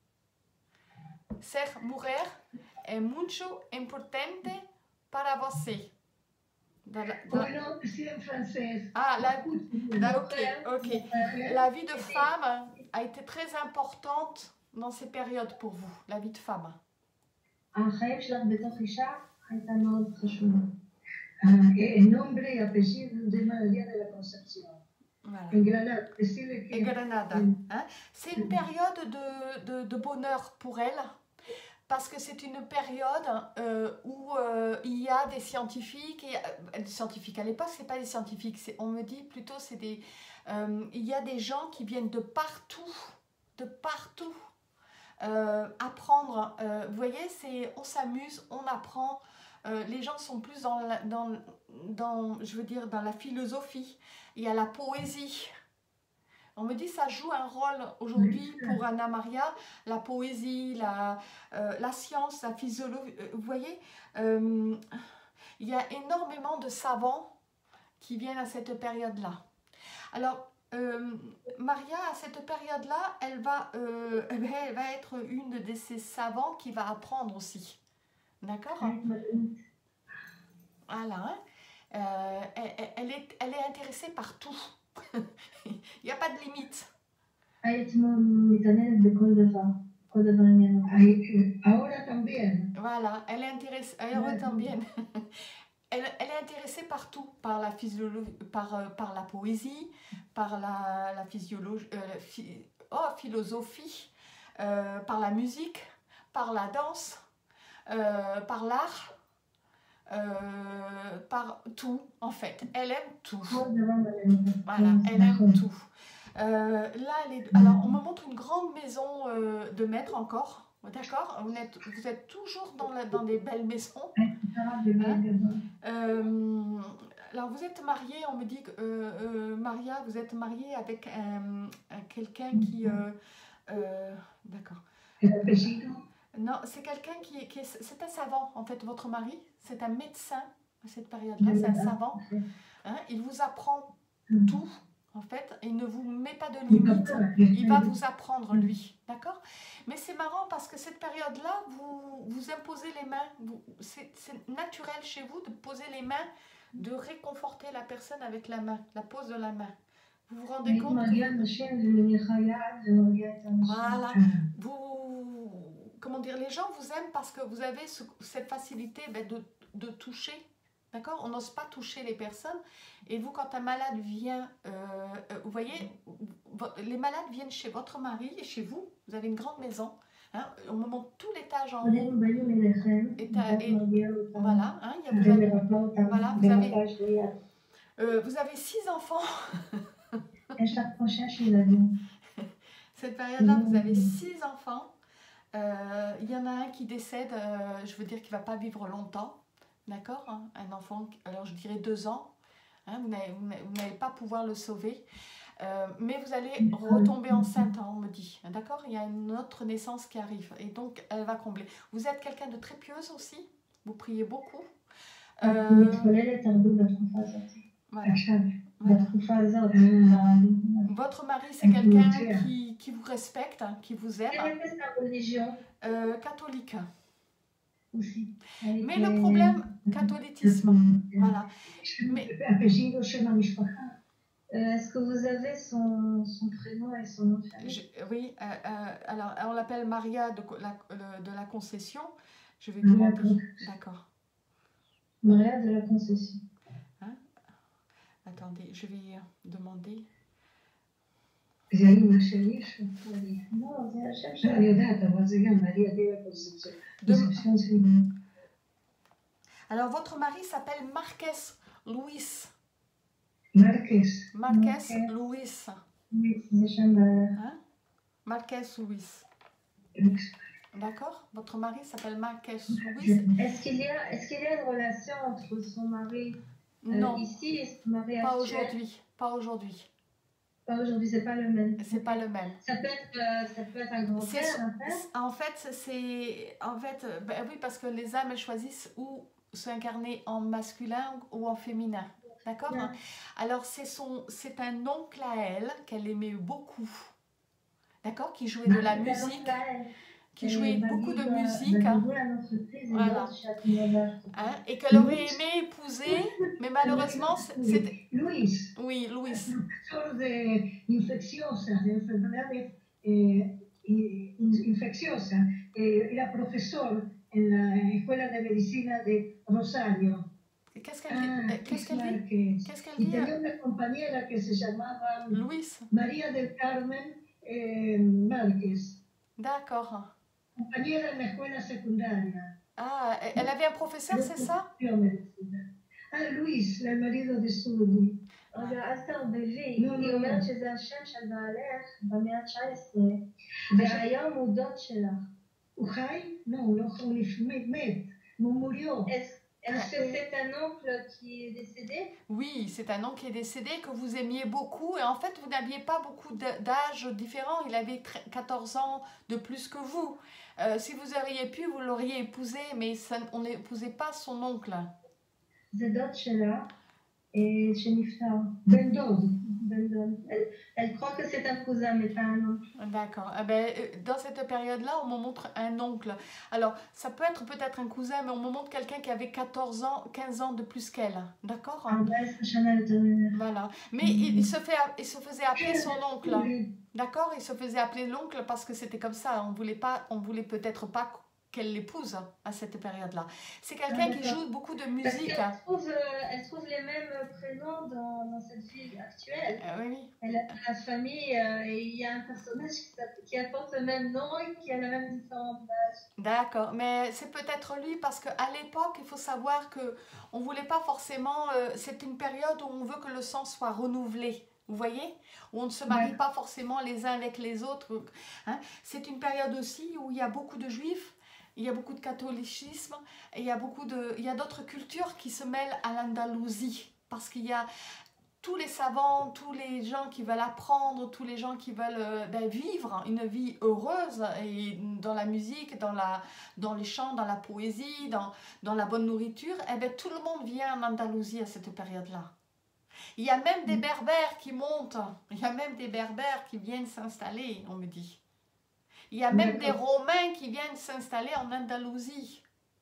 Ser mujer es mucho importante para você. Dans la, dans... Oh non, c'est en français. Ah, la, la, ok, ok. La vie de femme a été très importante dans ces périodes pour vous, la vie de femme? החיים שלך בתוך אישה הייתה מאוד חשובה. El nombre y apellido de María de la Concepción. Voilà. En Granada, decirle Et que Granada. Hein? C'est une période de, de, de bonheur pour elle, parce que c'est une période euh, où euh, il y a des scientifiques, et, euh, des scientifiques à l'époque, c'est pas des scientifiques, on me dit plutôt, c'est des, euh, il y a des gens qui viennent de partout, de partout, euh, apprendre. Euh, vous voyez, c'est, on s'amuse, on apprend. Euh, les gens sont plus dans, la, dans, dans, je veux dire, dans la philosophie. Il y a la poésie. On me dit ça joue un rôle aujourd'hui pour Anna Maria, la poésie, la, euh, la science, la physiologie. Euh, vous voyez, euh, il y a énormément de savants qui viennent à cette période-là. Alors, euh, Maria, à cette période-là, elle va, euh, elle va être une de ces savants qui va apprendre aussi. D'accord? Voilà. Hein? Euh, elle, elle, est, elle est intéressée par tout. Il n'y a pas de limite. הייתי מתעניינת בכל דבר, כל דבר עניין אותי. Ay, eh, ahora también. Voilà, elle est intéressée, elle Ouais. también. Elle, elle est intéressée par tout, par la physiologie, par, euh, par la poésie, par la, la physiologie, euh, la phi- oh, philosophie, euh, par la musique, par la danse, euh, par l'art, euh, par tout en fait. Elle aime tout. כל דבר מעניין אותי. Voilà, elle aime tout. Euh, là, elle est- alors on me montre une grande maison euh, de maître encore. D'accord, vous êtes, vous êtes toujours dans, la, dans des belles maisons. הייתה בבית גדול. Euh, alors vous êtes mariée, on me dit que euh, euh, Maria, vous êtes mariée avec un, un quelqu'un qui, euh, euh, d'accord. El apellido. Non, c'est quelqu'un qui, est- qui est, c'est un savant en fait. Votre mari, c'est un médecin à cette période-là, c'est un savant. Hein, il vous apprend tout en fait, et il ne vous met pas de limite. Il va vous apprendre, lui, d'accord? Mais c'est marrant parce que cette période-là, vous, vous imposez les mains. Vous- C'est c'est naturel chez vous de poser les mains, de réconforter la personne avec la main, la pose de la main. Vous vous rendez הייתי compte? מרגיעה אנשים ומניחה יד ומרגיעה את האנשים. Voilà. Vous, comment dire, les gens vous aiment parce que vous avez ce- cette facilité ben, de, de toucher. D'accord? On n'ose pas toucher les personnes. Et vous, quand un malade vient, euh, euh, vous voyez, vo- les malades viennent chez votre mari et chez vous. Vous avez une grande maison. Hein, on me montre tout l'étage en haut. הם באים אליכם, Et, ואת et- מרגיעה אותם. voilà. Hein, il y a- vous, avez, ומרפא אותם. Voilà, vous avez- במפש ביד. euh, vous avez six enfants. יש לך פה שש ילדים. Cette période-là, vous avez six enfants. Euh, Il y en a un qui décède, euh, je veux dire qu'il ne va pas vivre longtemps. D'accord, hein? Un enfant, alors je dirais deux ans. Hein, vous n'allez- vous n'allez vous n'allez pas pouvoir le sauver. Euh, mais vous allez retomber enceinte, hein, on me dit. D'accord? Il y a une autre naissance qui arrive. Et donc, elle va combler. Vous êtes quelqu'un de très pieuse aussi. Vous priez beaucoup. אני Euh, מתפללת הרבה בתקופה הזאת. voilà. עכשיו. Voilà. בתקופה הזאת. Votre mari, c'est quelqu'un qui, qui vous respecte, hein, qui vous aime. quelle est sa religion Euh, catholique. aussi? Mais le problème, catholicisme. Voilà. Mais apellido של המשפחה. Euh, Est-ce que vous avez son, son prénom et son nom de famille? je- oui, euh, euh, alors on l'appelle Maria de co- la, le- de la Concession. Je vais D'accord. demander. D'accord. Maria de la Concession. Attendez, je vais demander. זה האמא שלי, שלי. לא, זה השם לא, שלה. אני יודעת, אבל זה גם מריה דה לה קונספציון. De- קונספציון זה... Alors votre mari s'appelle Marquez Luis. מרקס. Marquez Marquez. Luis. Oui, זה שם בערך. Hein? Marquez Luis. D'accord? Votre mari s'appelle Marquez Luis. Est-ce qu'il y a, est-ce qu'il y a une relation entre son mari euh, Non, ici et son mari pas actuel? aujourd'hui. Pas aujourd'hui. Pas aujourd'hui, c'est pas le même. C'est pas le même. Ça peut être, euh, ça peut être un C'est grand-père, son- un père. En fait, c'est en fait, euh, ben oui, parce que les âmes elles choisissent ou s'incarner en masculin ou en féminin, d'accord? Ouais. Alors c'est son, c'est un oncle à elle qu'elle aimait beaucoup, d'accord? Qui jouait de la C'est un musique, oncle à elle. qui Et jouait Babi beaucoup de doit- musique, Babi hein, doit à l'entreprise et Voilà. doit chaque mois. hein, et qu'elle aurait aimé épouser, mais malheureusement, c'est- c'était, לואיס. oui, Louis, doctor de infecciosa, de enfermedades eh, in- infecciosa. Eh, era profesor en la Escuela de Medicina de Rosario. Qu'est-ce qu'elle dit? Ah, Euh, Qu'est-ce Luis qu'elle dit? Márquez. Qu'est-ce qu'elle Y dit? tenía una compañera que se llamaba Luis. María del Carmen eh, Márquez, D'accord. compañera en la escuela secundaria. Ah, elle avait un professeur, c'est ça? Biomedicina. Ah, Luis, el marido de Suri. רגע, אסתר בוי, לא, היא לא, אומרת לא. שזה השם של בעלך במאה ה-תשע עשרה, והיום הוא דוד שלך. הוא חי? לא, הוא לא חי, הוא נפ- מת, הוא מוריו. Est-ce est-ce que c'est un oncle qui est décédé? Oui, c'est un oncle qui est décédé, que vous aimiez beaucoup. Et en fait, vous n'aviez pas beaucoup de- d'âge différent. Il avait tre- quatorze ans de plus que vous. Euh, si vous auriez pu, vous l'auriez épousé, mais ça- on n'épousait pas son oncle. זה דוד שלה אה, שנפטר, בן דוד. בן דוד. Elle, elle croit que c'est un cousin, mais pas un oncle. D'accord. Eh ben, euh, dans cette période-là, on me montre un oncle. Alors, ça peut être peut-être un cousin, mais on me montre quelqu'un qui avait quatorze ans, quinze ans de plus qu'elle. D'accord? ארבע עשרה שנה יותר ממך. Voilà. Mais il, il se fait, il se faisait appeler son oncle. D'accord? Il se faisait appeler l'oncle parce que c'était comme ça. On voulait pas, on voulait peut-être pas qu'elle l'épouse à cette période-là. C'est quelqu'un Ah, qui d'accord. joue beaucoup de Parce musique. qu'elle trouve, euh, elle trouve les mêmes prénoms dans, dans cette ville actuelle. Euh, oui, oui. Elle a la famille euh, et il y a un personnage qui, s'appelle- qui apporte le même nom et qui a le même différent d'âge. D'accord, mais c'est peut-être lui parce qu'à l'époque, il faut savoir que on voulait pas forcément. euh, c'est une période où on veut que le sang soit renouvelé. Vous voyez? Où on ne se marie Ouais. pas forcément les uns avec les autres. Hein. C'est une période aussi où il y a beaucoup de juifs, il y a beaucoup de catholicisme, et il y a beaucoup de, il y a d'autres cultures qui se mêlent à l'Andalousie parce qu'il y a tous les savants, tous les gens qui veulent apprendre, tous les gens qui veulent euh, ben, vivre une vie heureuse et dans la musique, dans, la, dans les chants, dans la poésie, dans, dans la bonne nourriture, eh ben, tout le monde vient en Andalousie à cette période-là. Il y a même des berbères qui montent, il y a même des berbères qui viennent s'installer, on me dit. Il y a même des Romains qui viennent s'installer en Andalousie.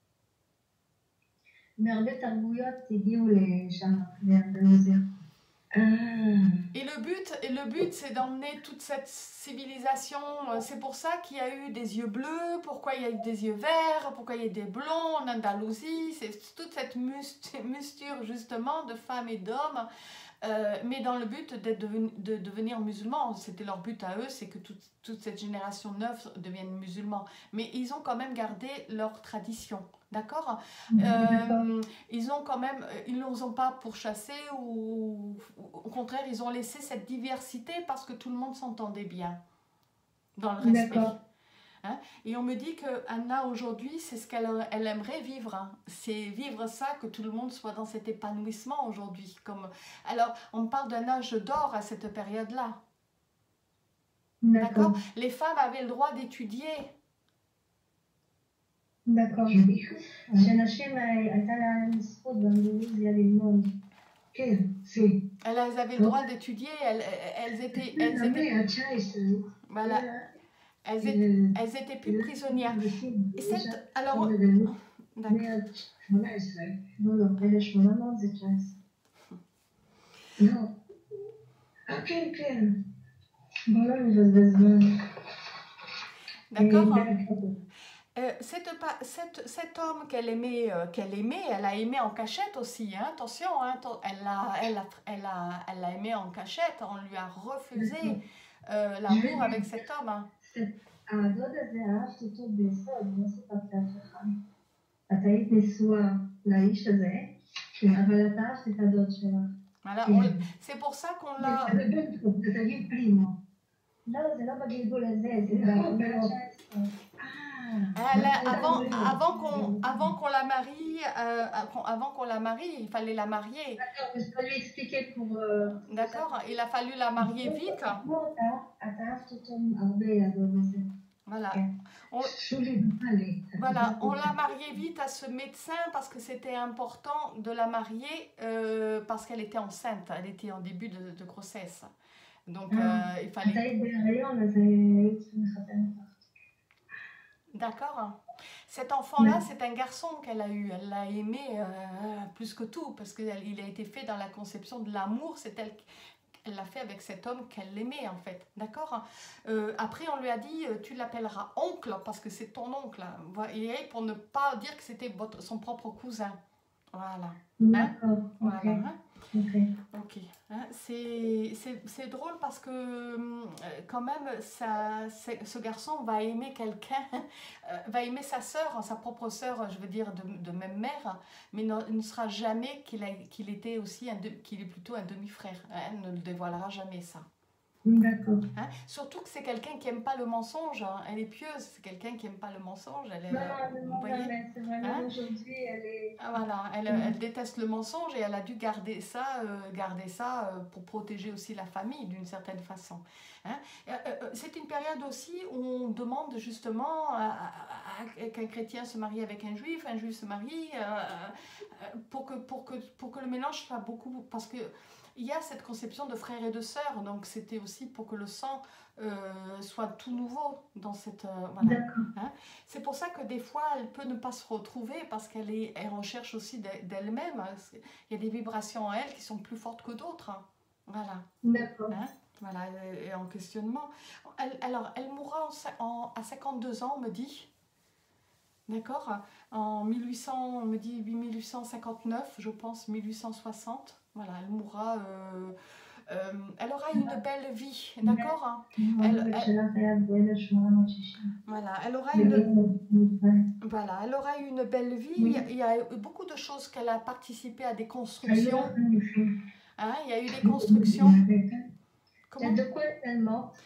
מהרבה תרבויות הגיעו לשם, לאנדלוזיה. Ah, Et le but, et le but c'est d'emmener toute cette civilisation. euh, C'est pour ça qu'il y a eu des yeux bleus, pourquoi il y a eu des yeux verts, pourquoi il y a eu des blonds en Andalousie. C'est toute cette mus- musture justement de femmes et d'hommes, euh, mais dans le but d'être devenu- de devenir musulmans. C'était leur but à eux, c'est que toute, toute cette génération neuve devienne musulmans. Mais ils ont quand même gardé leur tradition. D'accord? Euh, ils ont quand même, ils ne les ont pas pourchassés ou, ou au contraire, ils ont laissé cette diversité parce que tout le monde s'entendait bien dans le respect. D'accord. Hein? Et on me dit que Anna aujourd'hui, c'est ce qu'elle elle aimerait vivre. Hein. C'est vivre ça, que tout le monde soit dans cet épanouissement aujourd'hui. Comme... Alors, on me parle d'un âge d'or à cette période-là. D'accord? d'accord. Les femmes avaient le droit d'étudier. d'accord. שנשים הייתה להן זכות באנדלוזיה ללמוד. כן, sí. Elles avaient le droit d'étudier. Elles, elles étaient, elles étaient, במאה ה-תשע עשרה, voilà, elles étaient, אה, elles étaient plus prisonnières. Et יש cette, alors, עוד איזה d'accord. מאה שמונה עשרה. לא, לא, אלף שמונה מאות זה תשע עשרה. לא. אה, כן, כן. בוא לא נבזבז זמן. D'accord. אה, Euh, cette, pa- cette, cet homme qu'elle aimait, euh, qu'elle aimait, elle a aimé en cachette aussi, hein, attention, hein, atten- elle l'a elle a, elle a, elle l'a aimé en cachette, on lui a refusé euh, l'amour avec cet homme. Hein. הדוד הזה אהבת אותו ביסוד, לא סיפרתי לאף אחד. את היית נשואה לאיש הזה, אבל את אהבת את הדוד שלך. Voilà, on- c'est pour ça qu'on l'a... זה בן דוד, זה תגיד פרימו. לא, זה לא בגלגול הזה, זה נכון, במאה לא. ה-תשע עשרה. Ah, Elle a- avant avant qu'on avant qu'on la marie, euh, avant qu'on la marie, il fallait la marier. D'accord, mais je dois lui expliquer pour... euh, D'accord? Il a fallu la marier vite. כמו אותה, את אהבת אותו הרבה, הדוד הזה. Voilà. כן. On, שולי, דמלי. Voilà, on l'a mariée vite à ce médecin parce que c'était important de la marier euh, parce qu'elle était enceinte, elle était en début de, de grossesse. Donc Ah. euh, il את fallait... היית בהיריון, אז היו צריכים לחתן אותך. D'accord. Cet enfant-là, c'est un garçon qu'elle a eu. Elle l'a aimé euh, plus que tout parce qu'il a été fait dans la conception de l'amour. C'est elle, elle l'a fait avec cet homme qu'elle aimait en fait, d'accord. euh, Après on lui a dit, euh, tu l'appelleras oncle parce que c'est ton oncle, hein, et pour ne pas dire que c'était votre- son propre cousin. Voilà. Hein? D'accord, Voilà. ok. Hein? Ok. Ok. Hein? C'est c'est- c'est drôle parce que euh, quand même, ça, c'est- ce garçon va aimer quelqu'un, euh, va aimer sa sœur, sa propre sœur, je veux dire, de, de même mère, mais ne, ne sera jamais qu'il a- qu'il était aussi un de- qu'il est plutôt un demi-frère. Hein? Ne le dévoilera jamais ça. D'accord. Hein? Surtout que c'est quelqu'un qui n'aime pas le mensonge. Hein? Elle est pieuse, c'est quelqu'un qui n'aime pas le mensonge. Elle est, Non, euh, non, vous non, voyez? jamais. C'est vrai, Hein? même aujourd'hui, elle est... Ah, voilà, elle, elle déteste le mensonge et elle a dû garder ça, euh, garder ça euh, pour protéger aussi la famille d'une certaine façon. Hein? Euh, euh, c'est une période aussi où on demande justement à, à- à- qu'un chrétien se marie avec un juif, un juif se marie, euh, euh, pour, que, pour, que, pour que le mélange soit beaucoup... Parce que il y a cette conception de frères et de sœurs, donc c'était aussi pour que le sang euh, soit tout nouveau dans cette... euh, voilà. D'accord. Hein? C'est pour ça que des fois, elle peut ne pas se retrouver parce qu'elle est, elle recherche aussi d'elle-même. Hein. Il y a des vibrations en elle qui sont plus fortes que d'autres. Hein. Voilà. D'accord. Hein? Voilà, et, et en questionnement. Elle, alors, elle mourra en, en, à cinquante-deux ans, on me dit. D'accord. En mille huit cents, on me dit mille huit cent cinquante-neuf, je pense, mille huit cent soixante. Voilà, elle mourra... Euh, euh, elle aura une belle vie, d'accord hein. elle, elle, Voilà, elle aura une, voilà, elle aura une belle vie. Oui. Il y a eu beaucoup de choses qu'elle a participé à des constructions. Hein, il y a eu des constructions. Comment? De quoi est-elle morte?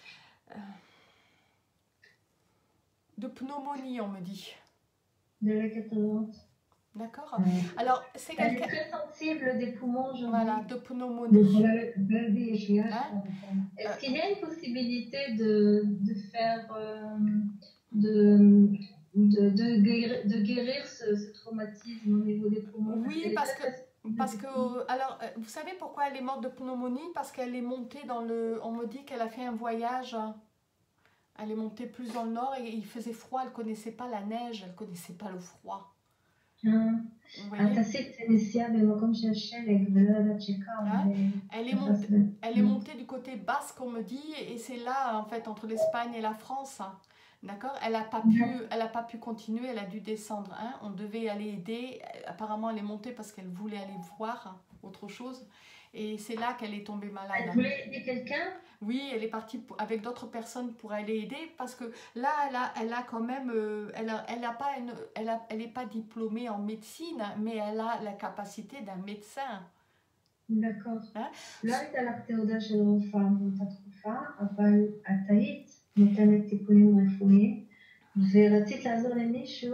De pneumonie, on me dit. De la quatorze. D'accord. Alors, c'est Elle est quelqu'un. très sensible des poumons aujourd'hui. Voilà, de pneumonie. Hein? Est-ce qu'il y a une possibilité de, de faire, euh, de, de, de, guérir, de guérir ce, ce traumatisme au niveau des poumons? Oui, parce que, parce que, alors, vous savez pourquoi elle est morte de pneumonie? Parce qu'elle est montée dans le, on me dit qu'elle a fait un voyage. Elle est montée plus dans le nord et il faisait froid. Elle connaissait pas la neige, elle connaissait pas le froid. Hein? Hein? Elle est montée, elle est montée du côté basque, on me dit, et c'est là, en fait, entre l'Espagne et la France. D'accord? Elle n'a pas, pas pu continuer, elle a dû descendre. Hein? On devait aller aider. Apparemment, elle est montée parce qu'elle voulait aller voir autre chose. Et c'est là qu'elle est tombée malade. Elle voulait aider quelqu'un? Oui, elle est partie avec d'autres personnes pour aller aider parce que là, elle a, elle a quand même, euh, elle a, elle a pas une, elle a, elle est pas diplômée en médecine, mais elle a la capacité d'un médecin. d'accord. לא הייתה לך תעודה של רופאה באותה תקופה, אבל את היית נותנת טיפולים רפואיים, ורצית לעזור למישהו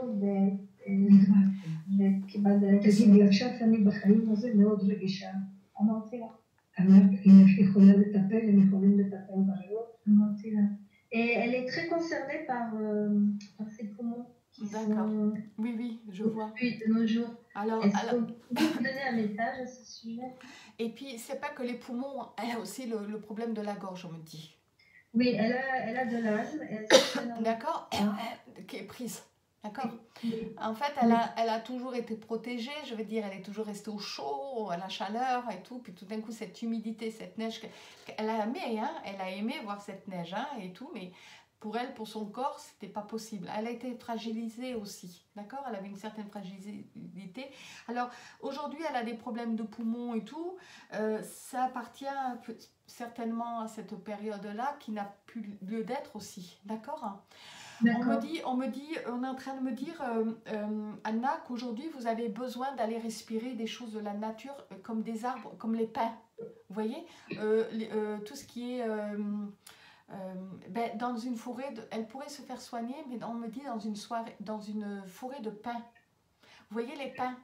וקיבלת... תגידי, עכשיו אני בחיים הזה מאוד רגישה. אמרתי לה. אם יש יכולה לטפל, הם יכולים לטפל בריאות. אמרתי לה. Elle est très concernée par, euh, par ses poumons. D'accord. Sont... Oui, oui, je vois. Depuis de nos jours. Alors, Est-ce alors... que vous pouvez donner un message à ce sujet? Et puis, c'est pas que les poumons, elle a aussi le, le problème de la gorge, on me dit. Oui, elle a, elle a de l'asthme. D'accord, qui est prise. D'accord. En fait, elle a, elle a toujours été protégée, je veux dire, elle est toujours restée au chaud, à la chaleur et tout. Puis tout d'un coup, cette humidité, cette neige, elle a aimé, hein, elle a aimé voir cette neige hein, et tout, mais pour elle, pour son corps, c'était pas possible. Elle a été fragilisée aussi, d'accord. Elle avait une certaine fragilité. Alors aujourd'hui, elle a des problèmes de poumons et tout. Euh, ça appartient certainement à cette période-là qui n'a plus lieu d'être aussi, d'accord. On me dit, on me dit, on est en train de me dire, euh, euh, Anna, qu'aujourd'hui vous avez besoin d'aller respirer des choses de la nature, euh, comme des arbres, comme les pins. Vous voyez, euh, les, euh, tout ce qui est euh, euh, ben, dans une forêt, de, elle pourrait se faire soigner, mais on me dit dans une soirée, dans une forêt de pins. Vous voyez les pins.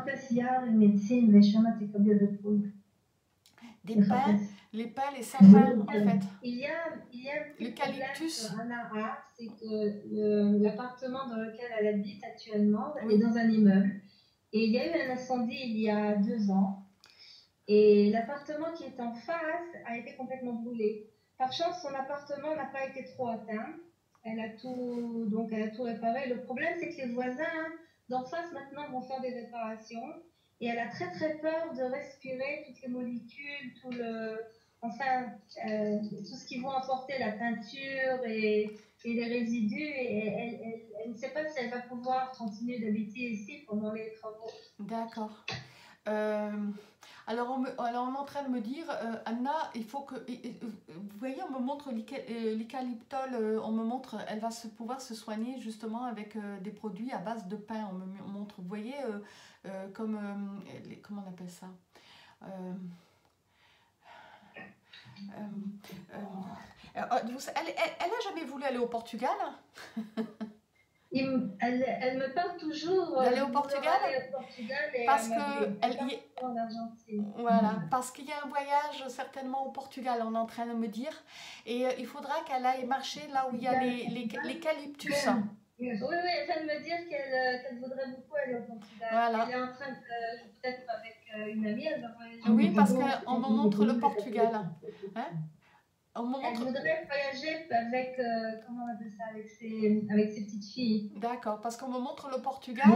Des pins, les pins, les sapins, en fait. Il y a, il y a l'eucalyptus. C'est que l'appartement dans lequel elle habite actuellement oui. est dans un immeuble. Et il y a eu un incendie il y a deux ans. Et l'appartement qui est en face a été complètement brûlé. Par chance, son appartement n'a pas été trop atteint. Elle a tout, donc elle a tout réparé. Le problème, c'est que les voisins d'en face maintenant vont faire des réparations. Et elle a très très peur de respirer toutes les molécules, tout le, enfin, euh, tout ce qu'ils vont apporter, la peinture et, et les résidus, et elle, elle, elle ne sait pas si elle va pouvoir continuer d'habiter ici pendant les travaux. D'accord. Euh, alors, on me- alors, on est en train de me dire, euh, Anna, il faut que... et- et, euh, vous voyez, on me montre l'euca- euh, l'eucalyptol, euh, on me montre, elle va se, pouvoir se soigner justement avec euh, des produits à base de pain. On me montre, vous voyez, euh, euh, comme... euh, les- comment on appelle ça? Euh, euh, euh, euh, vous sa- elle, elle, elle a jamais voulu aller au Portugal? Il- elle, elle me parle toujours euh, D'aller de au vouloir Portugal? aller au Portugal et Parce à que Madrid, elle pas y est- en Argentine. Voilà, parce qu'il y a un voyage certainement au Portugal, on est en train de me dire, et euh, il faudra qu'elle aille marcher là où il y a les, les, l'eucalyptus. Yes. Oui, oui, elle vient de me dire qu'elle euh, qu'elle voudrait beaucoup aller au Portugal. Voilà. Elle est en train de, peut-être avec euh, une amie, elle va voyager. Oui, parce qu'on me montre le Portugal. Hein? On me Elle montre... voudrait voyager avec, euh, comment on appelle ça, avec ses, avec ses petites filles. D'accord, parce qu'on me montre le Portugal.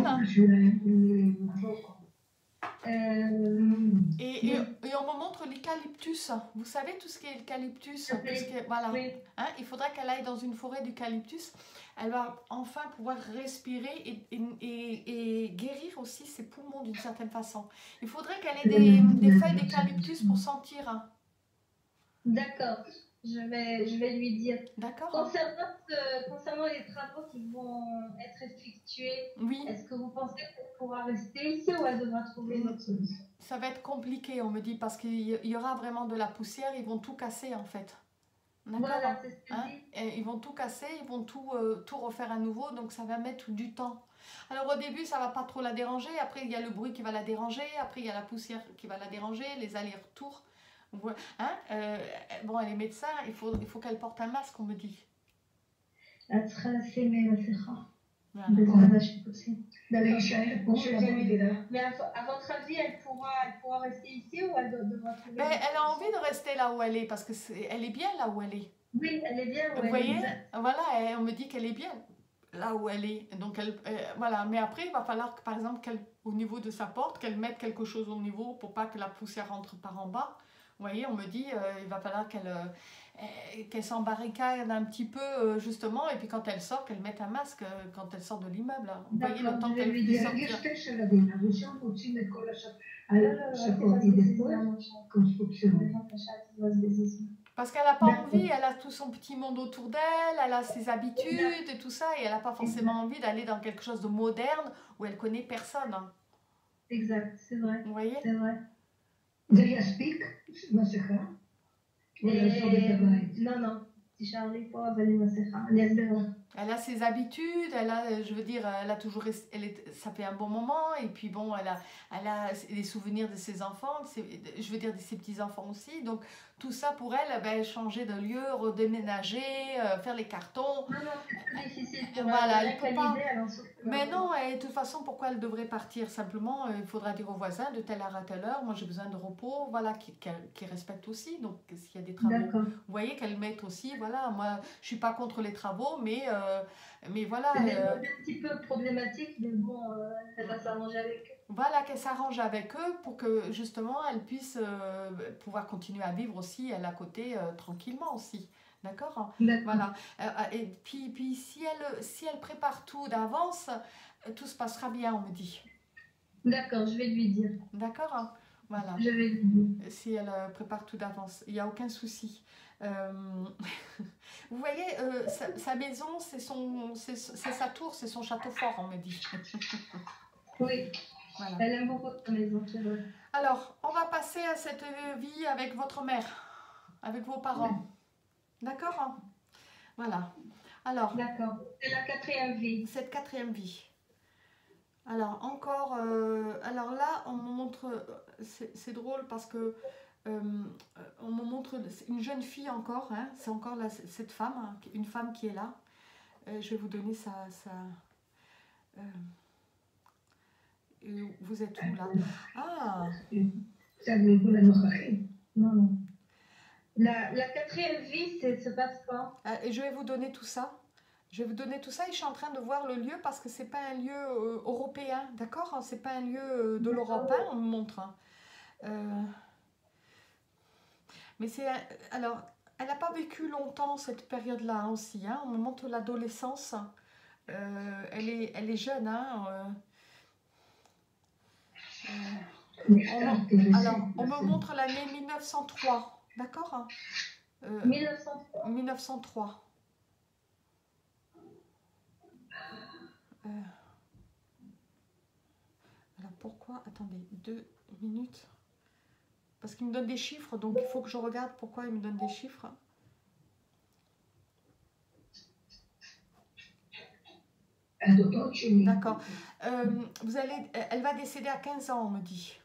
Euh, Et, et, et on me montre l'eucalyptus. Vous savez tout ce qui est eucalyptus, tout ce qui est, voilà. oui. Hein, il faudra qu'elle aille dans une forêt d'eucalyptus. Elle va enfin pouvoir respirer et, et, et, et guérir aussi ses poumons d'une certaine façon. Il faudrait qu'elle ait des, des feuilles d'eucalyptus pour sentir. Hein. D'accord, je vais, je vais lui dire. D'accord. Concernant, ce- concernant les travaux qui vont être effectués, Oui, est-ce que vous pensez qu'elle pourra rester ici ou elle devra trouver une autre solution? ça va être compliqué, on me dit, parce qu'il y y aura vraiment de la poussière. Ils vont tout casser en fait. D'accord. Voilà, c'est ce que Hein, je dis. et ils vont tout casser, ils vont tout, euh, tout refaire à nouveau, donc ça va mettre du temps. Alors au début, ça va pas trop la déranger, après il y a le bruit qui va la déranger, après il y a la poussière qui va la déranger, les allers-retours. Voilà. Hein, euh, bon, elle est médecin, il faut, il faut qu'elle porte un masque, on me dit. Mais Voilà. à, à votre avis, elle pourra, elle pourra rester ici ou elle doit- devra trouver Ben, une elle a solution? envie de rester là où elle est, parce que c'est, elle est bien là où elle est. Oui, elle est bien. Vous ouais, voyez, exact. voilà, et on me dit qu'elle est bien là où elle est. Donc elle, euh, voilà. Mais après, il va falloir que, par exemple, qu'elle, au niveau de sa porte, qu'elle mette quelque chose au niveau pour pas que la poussière rentre par en bas. Vous voyez, on me dit, euh, il va falloir qu'elle, euh, euh, qu'elle s'embarricade un petit peu euh, justement, et puis quand elle sort, qu'elle mette un masque euh, quand elle sort de l'immeuble. Hein. Vous voyez le D'accord, temps je vais qu'elle lui puisse dire. sortir. יש שתי שלבים, הראשון מוצאים את כל השפות, לא, לא, לא, השפות, c'est היא pas después ça. construction. Parce qu'elle n'a pas D'accord. envie, elle a tout son petit monde autour d'elle, elle a ses habitudes et tout ça, et elle n'a pas forcément envie d'aller dans quelque chose de moderne où elle connaît personne. Hein. Exact, c'est vrai. Vous voyez? C'est vrai. זה יספיק? מסכה? או לעזוב את הבית? non, non. תישארי פה, אבל עם מסכה. אני אסביר לך. Elle a ses habitudes, elle a, je veux dire, elle a toujours, rest- elle est, ça fait un bon moment, et puis bon, elle a, elle a les souvenirs de ses enfants, de ses- je veux dire de ses petits-enfants aussi, donc tout ça pour elle, ben, changer de lieu, redéménager, euh, faire les cartons, Non, non, c'est plus difficile pour Voilà, elle. elle peut Quelle pas. idée, elle en souffre. Mais non, et de toute façon, pourquoi elle devrait partir? Simplement, euh, il faudra dire aux voisins de telle heure à telle heure, moi j'ai besoin de repos, voilà, qui, qu'elle- qui respecte aussi, donc s'il y a des travaux, D'accord. vous voyez qu'elle mette aussi, voilà, moi je suis pas contre les travaux, mais, euh, mais voilà, C'est des euh, projets un petit peu problématiques, mais bon, euh, elle va s'arranger avec eux. voilà, qu'elle s'arrange avec eux pour que justement elle puisse euh, pouvoir continuer à vivre aussi elle à côté euh, tranquillement aussi, d'accord? D'accord. Voilà. Euh, et puis, puis si, elle, si elle prépare tout d'avance, euh, tout se passera bien, on me dit. D'accord, je vais lui dire. D'accord? Voilà. Je vais lui dire. Si elle euh, prépare tout d'avance, il n'y a aucun souci. Euh, Vous voyez, euh, sa, sa maison, c'est son, c'est c'est sa tour, c'est son château fort, on me dit. Oui, Voilà. elle aime beaucoup ta maison, c'est vrai. Alors, on va passer à cette vie avec votre mère, avec vos parents. D'accord? Hein? Voilà. Alors, D'accord. C'est la quatrième vie. cette quatrième vie. Alors, encore... euh, alors là, on me montre... C'est c'est drôle parce que... euh, on me montre une jeune fille encore. Hein, c'est encore la, cette femme, hein, une femme qui est là. Euh, je vais vous donner sa... sa euh, euh, vous êtes où là? Ah, זה הגלגול הנוכחי. Non, non. La, la quatrième vie, c'est se passe quand? euh, et je vais vous donner tout ça. Je vais vous donner tout ça et je suis en train de voir le lieu parce que c'est pas un lieu euh, européen, d'accord? C'est pas un lieu euh, de l'Europe, hein, on me montre. Hein. Euh, Mais c'est... Alors, elle n'a pas vécu longtemps cette période-là hein, aussi. Hein, au moment de l'adolescence, euh, elle, est, elle est jeune. Hein, euh, euh, on, alors, on me montre l'année mille neuf cent trois. D'accord euh, mille neuf cent trois. mille neuf cent trois. Euh, alors, pourquoi? Attendez, deux minutes. Parce qu'il me donne des chiffres, donc il faut que je regarde pourquoi il me donne des chiffres. D'accord. Euh, vous allez, elle va décéder à quinze ans, on me dit.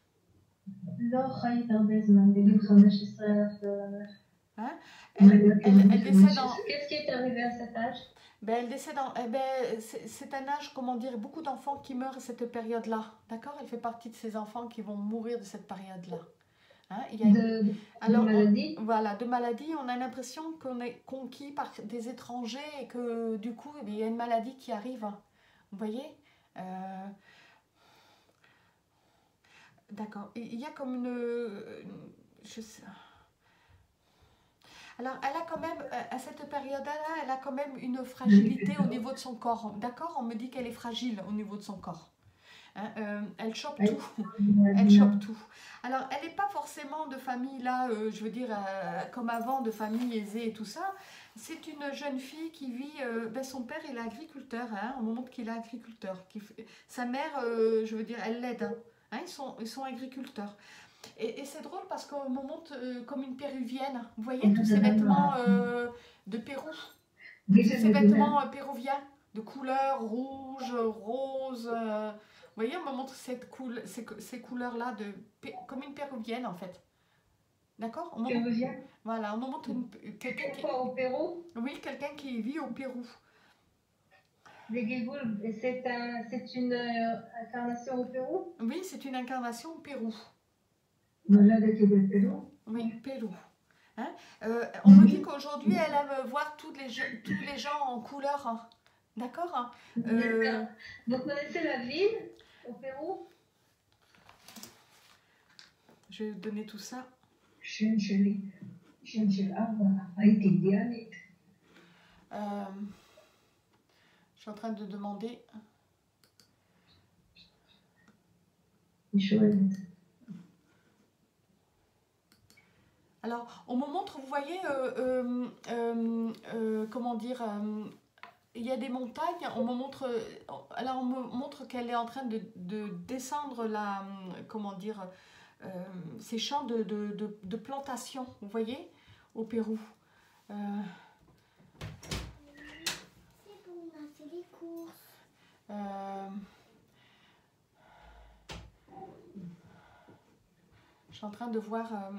Hein? Elle, elle, elle décède en... Qu'est-ce qui est arrivé à cet âge? Ben, elle décède en... Eh ben, c'est un âge, comment dire, beaucoup d'enfants qui meurent à cette période-là. D'accord? Elle fait partie de ces enfants qui vont mourir de cette période-là. Hein, il y a une... de, Alors, de maladie. On, voilà, de maladie. On a l'impression qu'on est conquis par des étrangers et que du coup, il y a une maladie qui arrive. Vous voyez euh... D'accord. Il y a comme une... Je sais... Alors, elle a quand même, à cette période-là, elle a quand même une fragilité au niveau de son corps. D'accord? On me dit qu'elle est fragile au niveau de son corps. Hein, euh, elle chope tout. Elle chope tout. Alors, elle n'est pas forcément de famille, là, euh, je veux dire, euh, comme avant, de famille aisée et tout ça. C'est une jeune fille qui vit... Euh, ben son père, il est agriculteur. Hein, on me montre qu'il est agriculteur. Qui fait, sa mère, euh, je veux dire, elle l'aide. Hein, hein, ils, sont, ils sont agriculteurs. Et, et c'est drôle parce qu'on me montre euh, comme une péruvienne. Vous voyez tous ces vêtements euh, de Pérou. Tous ces vêtements euh, péruviens de couleur rouge, rose. Euh, vous voyez, on me montre cette coule, ces, ces couleurs-là de comme une péruvienne en fait. D'accord? Péruvienne. Voilà, on me montre quelqu'un qui... au Pérou? Oui, quelqu'un qui vit au Pérou. Des guigoules, c'est un, c'est une euh, incarnation au Pérou? Oui, c'est une incarnation au Pérou. Voilà, de Pérou. Oui, Pérou. Hein euh, on me dit qu'aujourd'hui, elle aime voir tous les, tous les gens en couleur. Hein. D'accord hein euh... Vous connaissez la ville au Pérou? Je vais vous donner tout ça. Euh, je suis en train de demander. Alors, on me montre, vous voyez, euh, euh, euh, euh, comment dire, euh, il y a des montagnes, on me montre, alors on me montre qu'elle est en train de, de descendre la, comment dire, euh, ces champs de, de, de, de plantation, vous voyez, au Pérou. Euh, C'est bon, on a fait les courses. Euh, je suis en train de voir... Euh,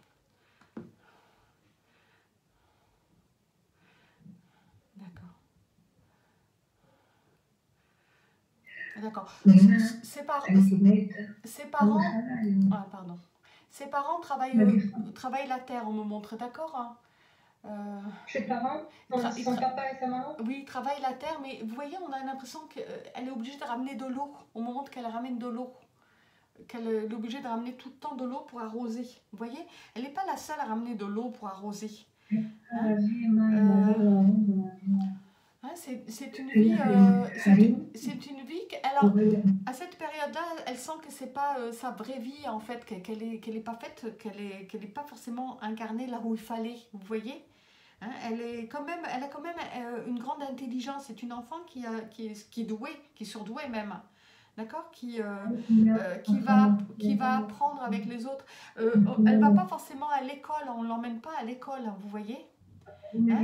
D'accord. Ses, par... ses parents, ah, pardon. Ses parents travaillent, euh, travaillent la terre, on me montre, d'accord hein euh... Ses parents, son, son papa et sa maman? Oui, ils travaillent la terre, mais vous voyez, on a l'impression qu'elle est obligée de ramener de l'eau. On me montre qu'elle ramène de l'eau. Qu'elle est obligée de ramener tout le temps de l'eau pour arroser. Vous voyez, elle n'est pas la seule à ramener de l'eau pour arroser. Hein euh... Hein, c'est une vie, euh, c'est une vie, alors à cette période-là, elle sent que c'est pas euh, sa vraie vie en fait, qu'elle est, qu'elle est pas faite, qu'elle est, qu'elle est pas forcément incarnée là où il fallait, vous voyez. Hein, elle est quand même, elle a quand même euh, une grande intelligence. C'est une enfant qui, a, qui, est, qui est douée, qui est surdouée même, d'accord, qui, euh, euh, qui va, qui va apprendre avec les autres. Euh, elle va pas forcément à l'école, on l'emmène pas à l'école, vous voyez. Hein?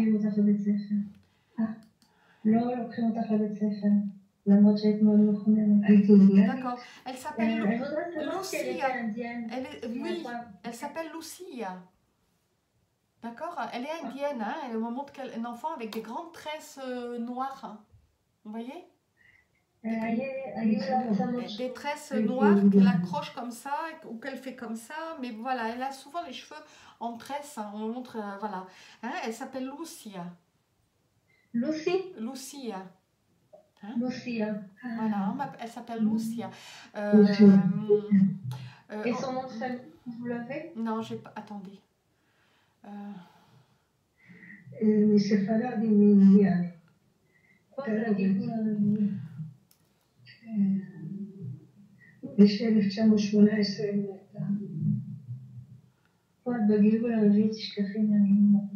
D'accord. Elle s'appelle euh, Lucia. Elle est, oui, elle s'appelle Lucia. D'accord. Elle est indienne. Hein? Elle me montre qu'elle est un enfant avec des grandes tresses euh, noires. Hein. Vous voyez? Des, des tresses noires qu'elle accroche comme ça ou qu'elle fait comme ça. Mais voilà, elle a souvent les cheveux en tresses. Hein. On me montre, euh, voilà. Hein? Elle s'appelle Lucia. Lucie? Lucia. Hein? Lucia. Voilà, elle s'appelle Lucia. Euh, euh, Et son nom de famille, vous l'avez? Non, j'ai pas. Attendez. Euh, מספרדים מאינדיאנים. פה זה הגלגול הרביעי. ב-אלף תשע מאות שמונה עשרה היא מתה. פה את בגלגול הרביעי תשכחי מהגימור.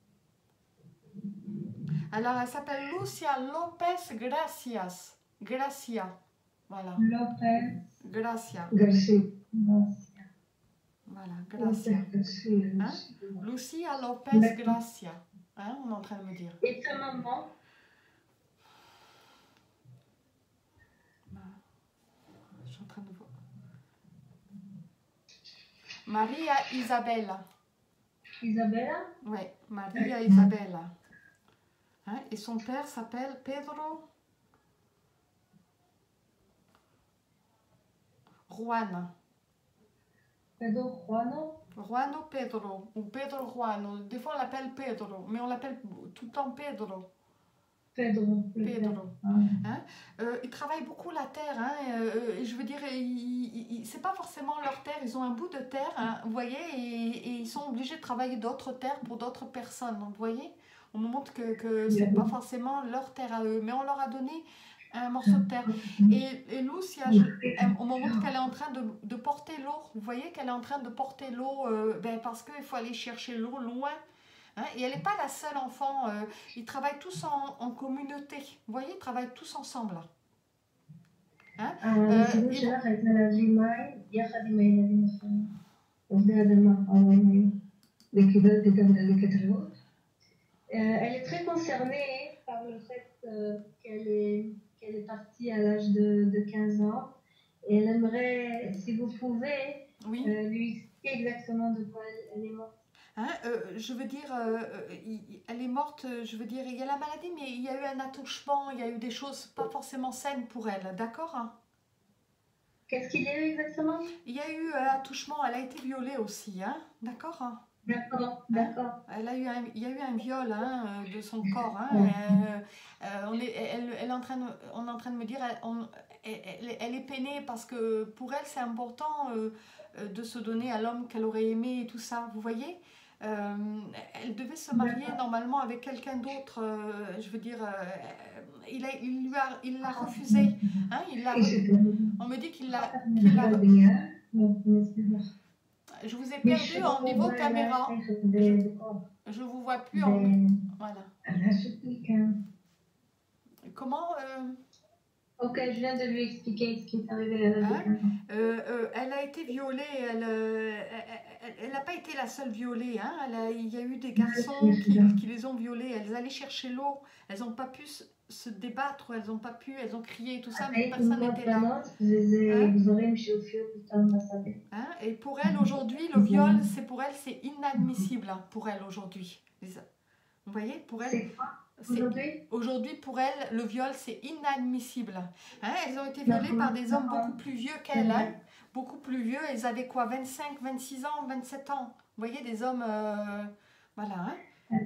alors, elle s'appelle Lucia Lopez Gracias. Gracia. Voilà. לופס Gracia. גרסי. Voilà, Gracia. גרסי. Hein? Lucia Lopez Gracia. Hein, on est en train de me dire. Et ta maman? Je suis en train de voir. Maria Isabella. Isabella? Oui, Maria Isabella. Hein? Et son père s'appelle Pedro Juan. Pedro Juano? Juano Pedro, ou Pedro Juano. Des fois on l'appelle Pedro, mais on l'appelle tout le temps Pedro. Pedro. le Pedro. père. Ah. Hein? Euh, ils travaillent beaucoup la terre. Hein? Euh, je veux dire, c'est pas forcément leur terre. Ils ont un bout de terre, hein, vous voyez, et, et ils sont obligés de travailler d'autres terres pour d'autres personnes. Donc, vous voyez, on nous montre que, que c'est pas forcément leur terre à eux, mais on leur a donné un morceau de terre. Et, et Lucia, je, elle, au moment qu'elle est en train de, de porter l'eau, vous voyez qu'elle est en train de porter l'eau, euh, ben parce qu'il faut aller chercher l'eau loin. Hein, et elle n'est pas la seule enfant, euh, ils travaillent tous en, en communauté, vous voyez, ils travaillent tous ensemble. Hein, הנציגות euh, שלך הייתה להביא מים יחד עם הילדים האחרים. עובדי אדמה, ההורים היו. וקיבלתי גם לקטריות. Elle est très concernée par le fait euh, qu'elle est, qu'elle est partie à l'âge de, de quinze ans. Et elle aimerait, si vous pouvez, oui. euh, lui expliquer exactement de quoi elle, elle est morte. Hein, euh, je veux dire, euh, euh, elle est morte, je veux dire, il y a la maladie, mais il y a eu un attouchement, il y a eu des choses pas forcément saines pour elle, d'accord hein? Qu'est-ce qu'il y a eu exactement? Il y a eu un attouchement, elle a été violée aussi, hein? D'accord hein? D'accord, d'accord. Hein? Elle a eu un, il y a eu un viol hein, de son corps. Hein? Ouais. Euh, euh, on, est, elle, elle est en train de, on est en train de me dire, elle, on, elle, elle est peinée parce que pour elle, c'est important euh, de se donner à l'homme qu'elle aurait aimé et tout ça, vous voyez euh, elle devait se marier normalement avec quelqu'un d'autre, euh, je veux dire, euh, il, a, il lui a, il l'a refusé. Hein? Il l'a, on me dit qu'il l'a... qu'il l'a je vous ai perdu en niveau caméra. Je, je vous vois plus en... Voilà. Comment euh... Ok, je viens de lui expliquer ce qui est arrivé à la hein euh, euh, Elle a été violée, elle elle n'a pas été la seule violée. Hein elle a, il y a eu des garçons qui, qui les ont violées. Elles allaient chercher l'eau, elles n'ont pas pu se, se débattre, elles n'ont pas pu, elles ont crié et tout ça, mais personne n'était là. Hein hein et pour elle aujourd'hui, le viol, c'est pour elle, c'est inadmissible hein, pour elle aujourd'hui. Vous voyez, pour elle... Aujourd'hui, aujourd'hui, pour elle, le viol, c'est inadmissible. Hein, elles ont été violées par des hommes beaucoup plus vieux qu'elles. Hein, beaucoup plus vieux. Elles avaient quoi, vingt-cinq, vingt-six ans, vingt-sept ans. Vous voyez, des hommes... Euh, voilà. Hein.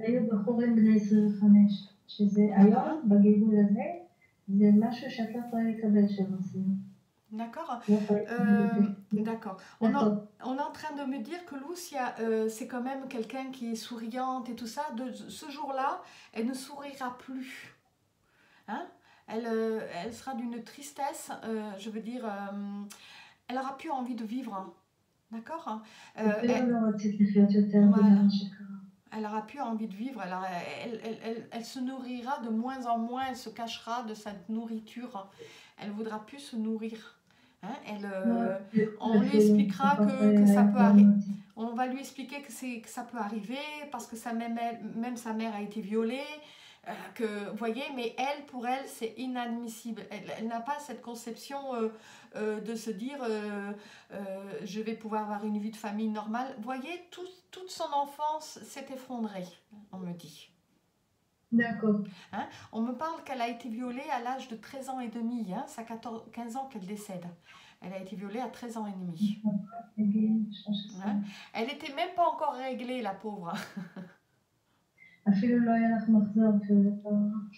D'accord. Euh, D'accord. On, on est en train de me dire que Lucia, euh, c'est quand même quelqu'un qui est souriante et tout ça. De ce jour-là, elle ne sourira plus. Hein? Elle, euh, elle sera d'une tristesse, euh, je veux dire, euh, elle n'aura plus envie de vivre. Hein. D'accord euh, elle, voilà. Elle n'aura plus envie de vivre. Elle, elle, elle, elle, elle se nourrira de moins en moins, elle se cachera de sa nourriture. Elle ne voudra plus se nourrir. Hein, elle, euh, on lui expliquera que, que ça peut arriver. On va lui expliquer que, c'est, que ça peut arriver parce que sa même, même sa mère a été violée. Euh, que, vous voyez, mais elle, pour elle, c'est inadmissible. Elle, elle n'a pas cette conception euh, euh, de se dire euh, euh, je vais pouvoir avoir une vie de famille normale. Vous voyez, tout, toute son enfance s'est effondrée, on me dit. D'accord. Hein, on me parle qu'elle a été violée à l'âge de treize ans et demi. Hein, ça quatorze, quinze ans qu'elle décède. Elle a été violée à treize ans et demi. Hein, elle n'était même pas encore réglée, la pauvre.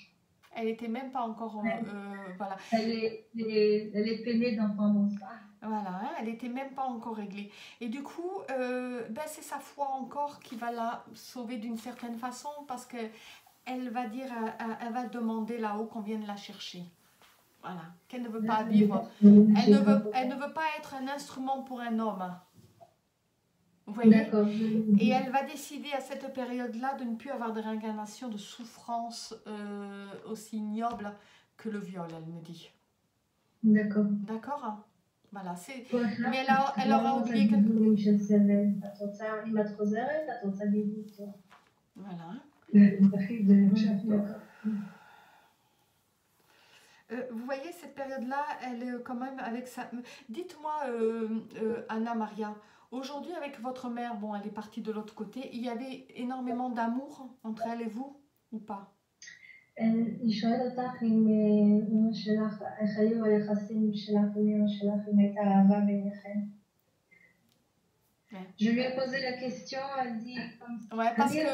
Elle était même pas encore... euh, Ouais. euh, voilà. Elle est, elle est, elle est peinée d'entendre ça. Voilà, hein, elle n'était même pas encore réglée. Et du coup, euh, ben c'est sa foi encore qui va la sauver d'une certaine façon parce que elle va dire, à- à- elle va demander là-haut qu'on vienne la chercher. Voilà, qu'elle ne veut pas vivre. Elle ne veut, elle ne veut pas être un instrument pour un homme. Vous voyez? D'accord. Et elle va décider à cette période-là de ne plus avoir de réincarnation de souffrance euh, aussi ignoble que le viol, elle me dit. D'accord. D'accord? Voilà, c'est... Mais Mais elle, a- elle aura oublié quelque chose. אם את חוזרת, את רוצה גיבוי טוב. Voilà. D'accord. Euh, vous voyez, cette période-là, elle est quand même avec ça. Dites-moi, euh, euh, Anna Maria, aujourd'hui avec votre mère, bon, elle est partie de l'autre côté, il y avait énormément d'amour entre elle et vous, ou pas? אני שואלת אותך אם אמא שלך, איך היו היחסים שלך עם אמא שלך, אם הייתה אהבה ביניכם? Ouais. Je lui ai posé la question, elle dit comme ça. Ouais, parce que...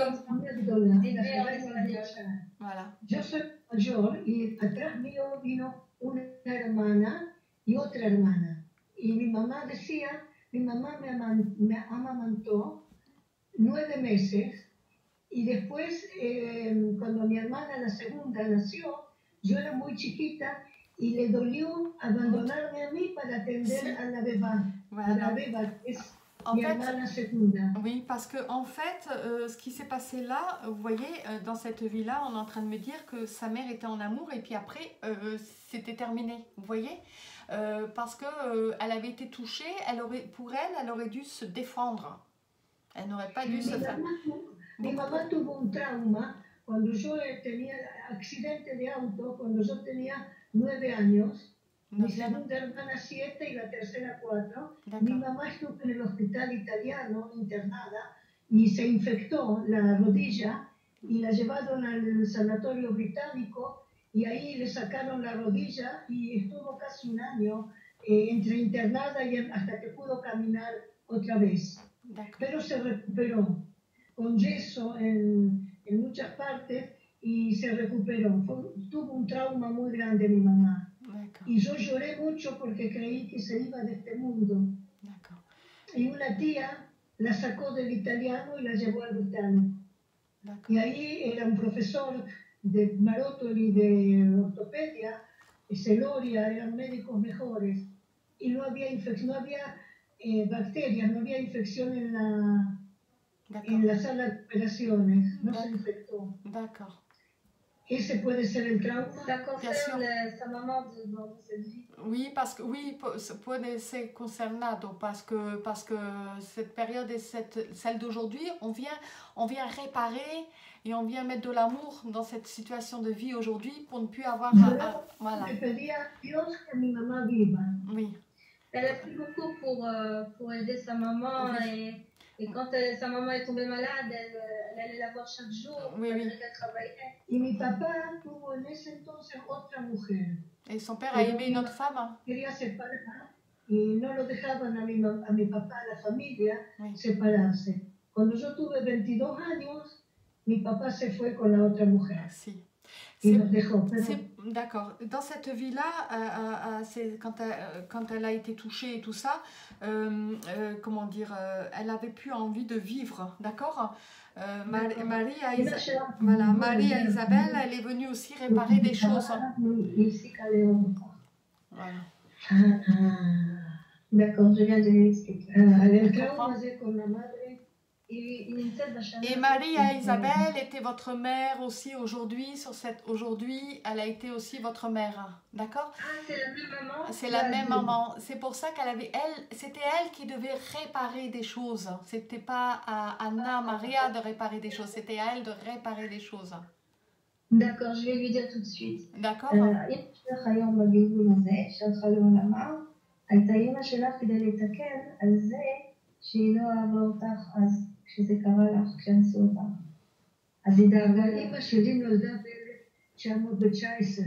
Voilà. Yo soy mayor y atrás mío vino una hermana y otra hermana. Y mi mamá decía, mi mamá me, aman- me amamantó nueve meses y después eh, cuando mi hermana, la segunda, nació, yo era muy chiquita y le dolió abandonarme a mí para atender a la beba. A la Voilà. beba, que es En mi fait, hermana segunda. oui, parce que en fait, euh, ce qui s'est passé là, vous voyez, euh, dans cette vie-là, on est en train de me dire que sa mère était en amour et puis après, euh, c'était terminé. Vous voyez, Euh, parce que euh, elle avait été touchée, elle aurait, pour elle, elle aurait dû se défendre. Elle n'aurait pas dû Mi se faire. mamá, tu- mi Beaucoup mamá tuvo un trauma cuando yo eh, tenía accidente de auto, cuando yo tenía nueve años, mi Neuvième. segunda hermana siete y la tercera cuatro. Mi D'accord. mamá estuvo en el hospital italiano internada y se infectó la rodilla y la llevaron al sanatorio británico y ahí le sacaron la rodilla y estuvo casi un año eh, entre internada y en- hasta que pudo caminar otra vez. D'accord. Pero se recuperó con yeso en, en muchas partes y se recuperó. Fue- tuvo un trauma muy grande mi mamá. D'accord. Y yo lloré mucho porque creí que se iba de este mundo. D'accord. Y una tía la sacó del italiano y la llevó al británico. D'accord. Y ahí era un profesor de Marótoli de ortopedia, y Celoria, eran médicos mejores. Y no había, infec- no había eh, bacterias, no había infección en la, en D'accord. la sala de operaciones, no se D'accord. infectó. D'accord. Ese puede ser el trauma. Ça sûr. concerne euh, sa maman de, dans cette vie. Oui, parce que oui, po- puede ser concernado, parce que parce que cette période et cette celle d'aujourd'hui, on vient on vient réparer et on vient mettre de l'amour dans cette situation de vie aujourd'hui pour ne plus avoir à, à- voilà. Le pedía a Dios que mi mamá viva. Oui, Elle a fait beaucoup pour, euh, pour aider sa maman Oui. et, et quand elle- sa maman est tombée malade, elle, euh, elle allait la voir chaque jour, Oui, malgré oui. qu'elle travaillait. Y mi papá tuvo en ese entonces otra mujer. et son père a aimé une autre femme. hein. Quería separar y no lo dejaban a mi, ma- a mi papá, a la familia, Oui. separarse. Cuando yo tuve veintidós años, mi papá se fue con la otra mujer Si. y C'est- nos dejó. Pero C'est d'accord. Dans cette vie-là, euh, euh, euh, c'est quand elle, euh, quand elle a été touchée et tout ça, euh, euh, comment dire, euh, elle avait plus envie de vivre, d'accord. Euh, Mar- D'accord. Maria, Y Isa- no llevaba- voilà, Maria Isabelle, elle est venue aussi réparer des choses. hein. Y sí Callejon. Voilà. Ah, ah. D'accord, je viens de lui expliquer. Ah, el Je trauma comprends. de con la madre. Et une tête vachement. Et Maria Isabelle était votre mère aussi aujourd'hui. Sur cette aujourd'hui, elle a été aussi votre mère, d'accord. Ah, c'est la même maman. C'est la même maman. C'est pour ça qu'elle avait elle, c'était elle qui devait réparer des choses. C'était pas à Anna Maria de réparer des choses. C'était à elle de réparer des choses. D'accord, je vais lui dire tout de suite. D'accord. אה, אמא שלך היום בגלגול הזה, שהלכה לעולמה, הייתה אמא שלך כדי לתקן על זה שהיא לא אהבה אותך אז, כשזה קרה לך, כשאנסו אותך. אז היא דאגה אבל לך. אימא שלי נולדה ב-אלף תשע מאות תשע עשרה,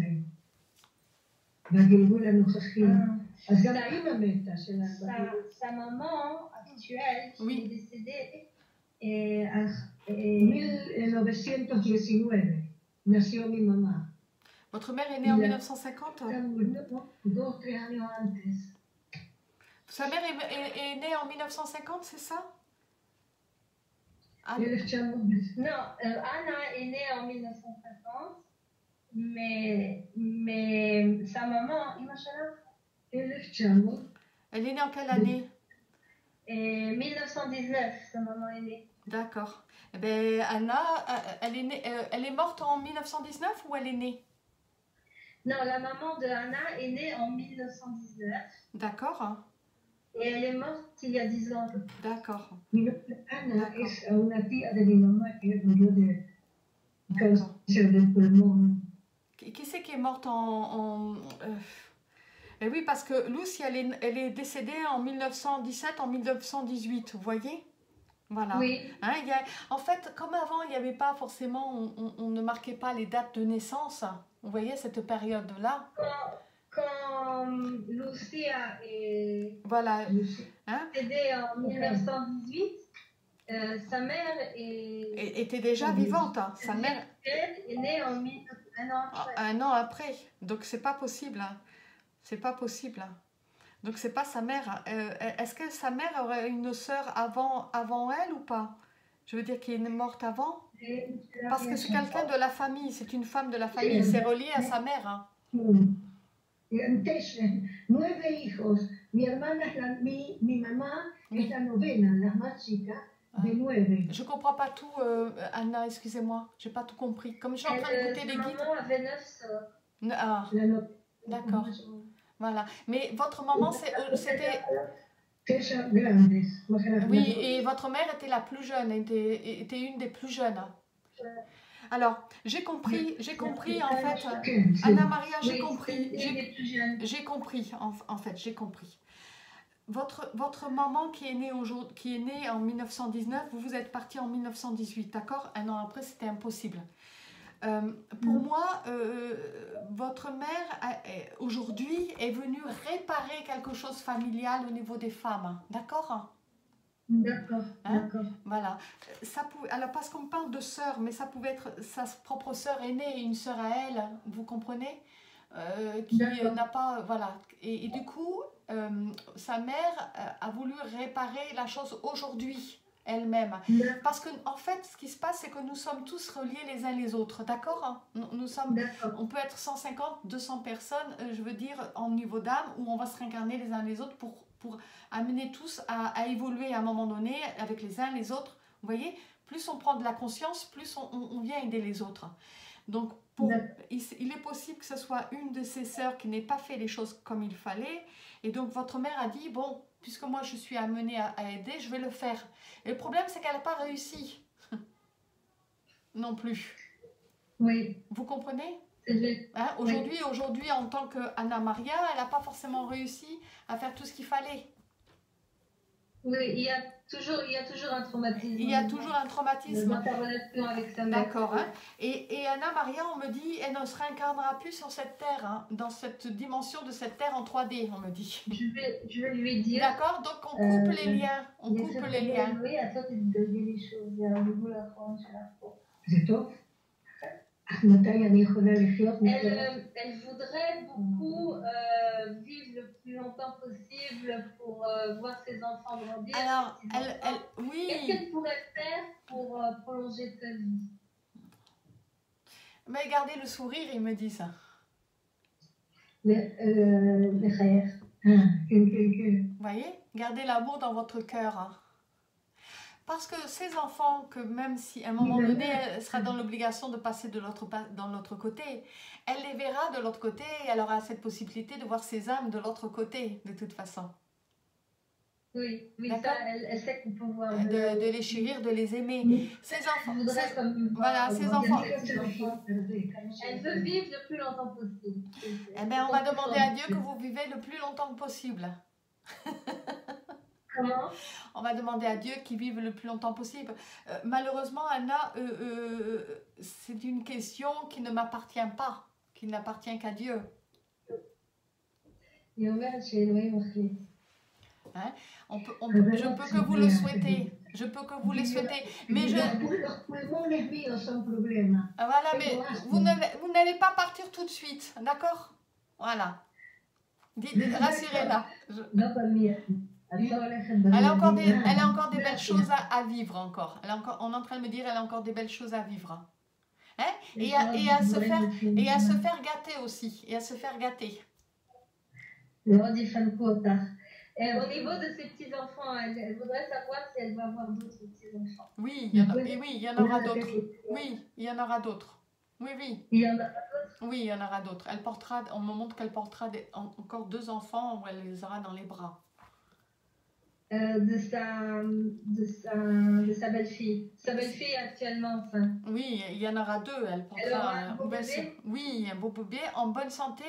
בגלגול הנוכחי. אה, אז גם האימא מתה שלה. Sa, בגלגול. sa maman actuelle, qui Oui. est décédée, et, euh, mil novecientos diecinueve nació mi mamá. Votre mère est née en mille neuf cent cinquante? Dos o tres años antes. Sa mère est, est, est née en mille neuf cent cinquante, c'est ça? Ah, mille neuf cent dix. Non, euh, Anna est née en mille neuf cent cinquante, mais, mais sa maman, Imachala, mille neuf cent. elle est née en quelle année? et mille neuf cent dix-neuf, sa maman est née. D'accord. Eh ben, Anna, euh, elle est, née, euh, elle est morte en mille neuf cent dix-neuf ou elle est née? Non, la maman de Anna est née en mille neuf cent dix-neuf. D'accord. Et elle est morte il y a dix ans. D'accord. Ana es una tía de mi mamá que murió de cáncer de pulmón. Qui, qui c'est qui est morte en... en euh... Eh oui, parce que Lucie, elle est, elle est décédée en mille neuf cent dix-sept, en mille neuf cent dix-huit, vous voyez? Voilà. Oui. Hein, il y a, en fait, comme avant, il n'y avait pas forcément, on, on, on ne marquait pas les dates de naissance. Vous voyez cette période-là? Quand, quand Lucia est voilà. Hein? décédée en mille neuf cent dix-huit, euh, sa mère est... était déjà vivante. Hein. Sa mère est née en mille... un an après. Un an après. Donc c'est pas possible. Hein. C'est pas possible. Hein. Donc c'est pas sa mère. Euh, Est-ce que sa mère aurait une sœur avant, avant elle ou pas? Je veux dire qu'elle est morte avant? Parce que c'est quelqu'un de la famille, c'est une femme de la famille, c'est relié à sa mère. Hein. Nueve hijos. Mi hermana es la, mi, mi mamá es la novena, la más chica, de nueve. Je comprends pas tout, euh, Anna, excusez-moi, j'ai pas tout compris. Comme je suis en train d'écouter les guides. Maman avait neuf sœurs. Ah, d'accord. Voilà. Mais votre maman, c'était... Oui, et votre mère était la plus jeune, était, était une des plus jeunes. Alors, j'ai compris, j'ai compris en fait, Anna Maria, j'ai compris, j'ai compris, en, en fait, j'ai compris. Votre, votre maman qui est née aujourd'hui, qui est née en mille neuf cent dix-neuf, vous vous êtes parti en mille neuf cent dix-huit, d'accord? Un an après, c'était impossible. Euh, pour mm. moi, euh, votre mère aujourd'hui est venue réparer quelque chose familial au niveau des femmes, d'accord? D'accord, hein? D'accord. Voilà. Ça pouvait, alors parce qu'on parle de sœur, mais ça pouvait être sa propre sœur aînée, une sœur à elle, vous comprenez? euh, Qui euh, n'a pas, voilà. Et, et du coup, euh, sa mère euh, a voulu réparer la chose aujourd'hui elle-même. Parce que en fait, ce qui se passe, c'est que nous sommes tous reliés les uns les autres, d'accord? Nous, nous sommes, on peut être cent cinquante, deux cents personnes, euh, je veux dire, en niveau d'âme, où on va se réincarner les uns les autres pour, pour amener tous à, à évoluer à un moment donné avec les uns les autres. Vous voyez, plus on prend de la conscience, plus on, on, on vient aider les autres. Donc, pour, il, il est possible que ce soit une de ses sœurs qui n'ait pas fait les choses comme il fallait. Et donc, votre mère a dit, bon, puisque moi je suis amenée à, à aider, je vais le faire. Et le problème, c'est qu'elle n'a pas réussi. Non plus. Oui. Vous comprenez? Hein, aujourd'hui, oui. Aujourd'hui, en tant qu'Anna Maria, elle n'a pas forcément réussi à faire tout ce qu'il fallait. Oui, il y a toujours, il y a toujours un traumatisme. Il y a toujours un traumatisme. Dans sa relation avec sa mère. D'accord. Hein. Et, et Anna Maria, on me dit, elle ne se réincarnera plus sur cette terre, hein, dans cette dimension de cette terre en trois D, on me dit. Je vais, je vais lui dire. D'accord, donc on coupe euh, les liens. On coupe les liens. Oui, à toi de dire les choses. C'est tout. Elle, euh, elle voudrait beaucoup euh, vivre le plus longtemps possible pour euh, voir ses enfants grandir. Alors, elle, elle, oui. Qu'est-ce qu'elle pourrait faire pour euh, prolonger sa vie? Mais gardez le sourire, il me dit ça. Le, euh, le rire. Vous voyez, gardez l'amour dans votre cœur. Hein. Parce que ces enfants, que même si à un moment donné, elle sera dans l'obligation de passer de l'autre dans l'autre côté, elle les verra de l'autre côté et elle aura cette possibilité de voir ses âmes de l'autre côté, de toute façon. Oui, oui, ça, elle, elle sait qu'on peut voir. De, de les chérir, de les aimer. Oui. Ces enfants, ces, comme voilà, ces enfants. Elle veut vivre le plus longtemps possible. Eh bien, on va demander à Dieu que vous vivez le plus longtemps possible. Comment? On va demander à Dieu qu'il vive le plus longtemps possible. Euh, malheureusement, Anna, euh, euh, c'est une question qui ne m'appartient pas, qui n'appartient qu'à Dieu. Hein? On peut, on peut, je peux que vous le souhaiter. Je peux que vous les souhaiter. Mais je... Los pulmones míos son problema. Ah, voilà, mais vous ne- vous n'allez pas partir tout de suite, d'accord? Voilà. Dites- Rassurez-la. Je- לא תמיד. את לא הולכת Elle a encore des, בילדים. elle a encore des belles choses à, à vivre encore. Elle a encore. On est en train de me dire, elle a encore des belles choses à vivre. Hein? Et, à, et, à se faire, et à se faire gâter aussi. Et à se faire gâter. מאוד יחנקו אותך. Euh, au niveau de ses petits-enfants, elle, elle voudrait savoir si elle va avoir d'autres petits-enfants. Oui, il y en a, et oui, il y en aura d'autres. Oui, il y en aura d'autres. Oui, oui. Il y en a Oui, il y en aura d'autres. Elle portera, on me montre qu'elle portera des- en- encore deux enfants où elle les aura dans les bras. euh, de sa, de sa, de sa belle-fille. Sa belle-fille actuellement, enfin. Oui, il y en aura deux. Elle portera Elle aura un beau bel- bébé? Oui, un beau bébé en bonne santé.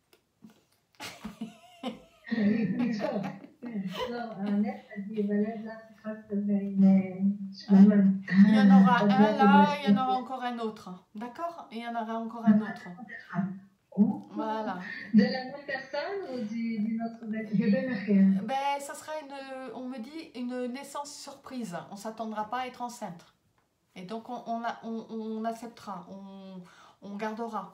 לא, הנפש, ייוולד לך אחד כזה עם שממן. Il y en aura un là, il y en aura encore un autre. D'accord? Et il y en aura encore un autre. Voilà. De la même personne ou du- d'une autre belle-fille? ובן אחר. Ben, ça sera une, on me dit, une naissance surprise. On ne s'attendra pas à être enceinte. Et donc, on, on, a- on, on acceptera, on, on gardera.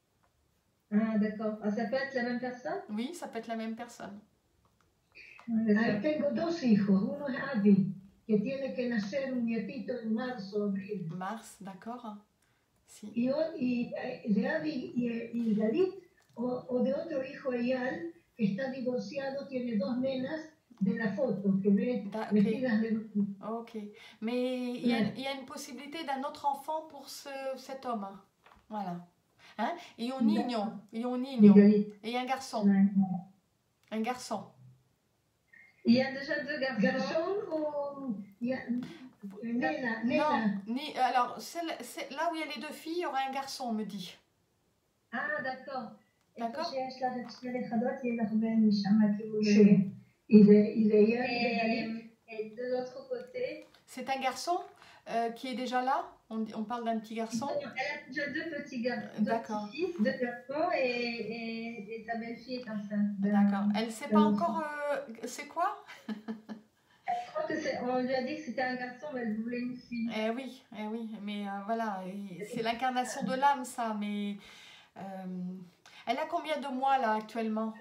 Ah, d'accord. Ah, ça peut être la même personne? Oui, ça peut être la même personne. Ahí tengo dos hijos, uno es Avi, que tiene que nacer un nietito en marzo, abril. Mars, d'accord? Si. Y, o- y, eh, de Avi y, y Galit, o, o de otro hijo Eyal, que está divorciado, tiene dos nenas de la foto, que ve Da- ok. vestidas de... Ok. Mais il y, a, il y a une possibilité d'un autre enfant pour ce, cet homme. Voilà. Hein? Et un niño. Et un niño. Et un garçon. Ouais. Un garçon. Il y a déjà deux garçons. Garzón o... y a- nena, nena. Non, ni, alors, celle- c'est- là où il y a les deux filles, il y aura un garçon, on me dit. Ah, d'accord. D'accord. איפה שיש לך את שני נכדות, יהיה לך בן משם כאילו... Sí. Y de, y de Eyal y de Galit. Et, et de l'autre côté, C'est un garçon euh, qui est déjà là. On, dit- on parle d'un petit garçon. elle a déjà deux petits garçons, deux D'accord. petits fils, deux garçons et, et, et sa belle-fille est enceinte. D'accord. Elle ne sait pas encore euh, c'est quoi? Je crois que c'est, on lui a dit que c'était un garçon, mais elle voulait une fille. Eh oui, eh oui, mais euh, voilà, et c'est l'incarnation de l'âme, ça. Mais euh, elle a combien de mois là actuellement?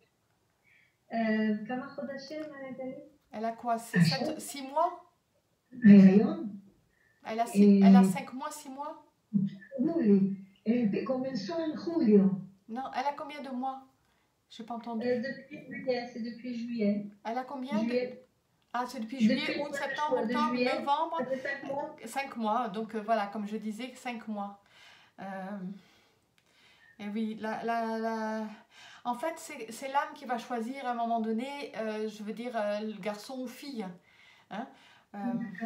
Euh, כמה חודשים, גלית? Elle a quoi? C'est sept- six mois? ההיריון, Elle a, six- Et- elle a cinq mois, six mois? Juli, eh, comenzó en julio. Non, elle a combien de mois? Je n'ai pas entendu. Euh, depuis juillet, c'est depuis juillet. Elle a combien? de- Juillet, Ah, c'est depuis Depuis juillet, le août, mois de septembre, juin, de octobre, juillet. novembre. ça fait cinq mois. Cinq mois, donc euh, voilà, comme je disais, cinq mois. Euh, et oui, la, la, la- en fait, c'est c'est l'âme qui va choisir à un moment donné, euh, je veux dire, euh, le garçon ou fille. Hein. Euh,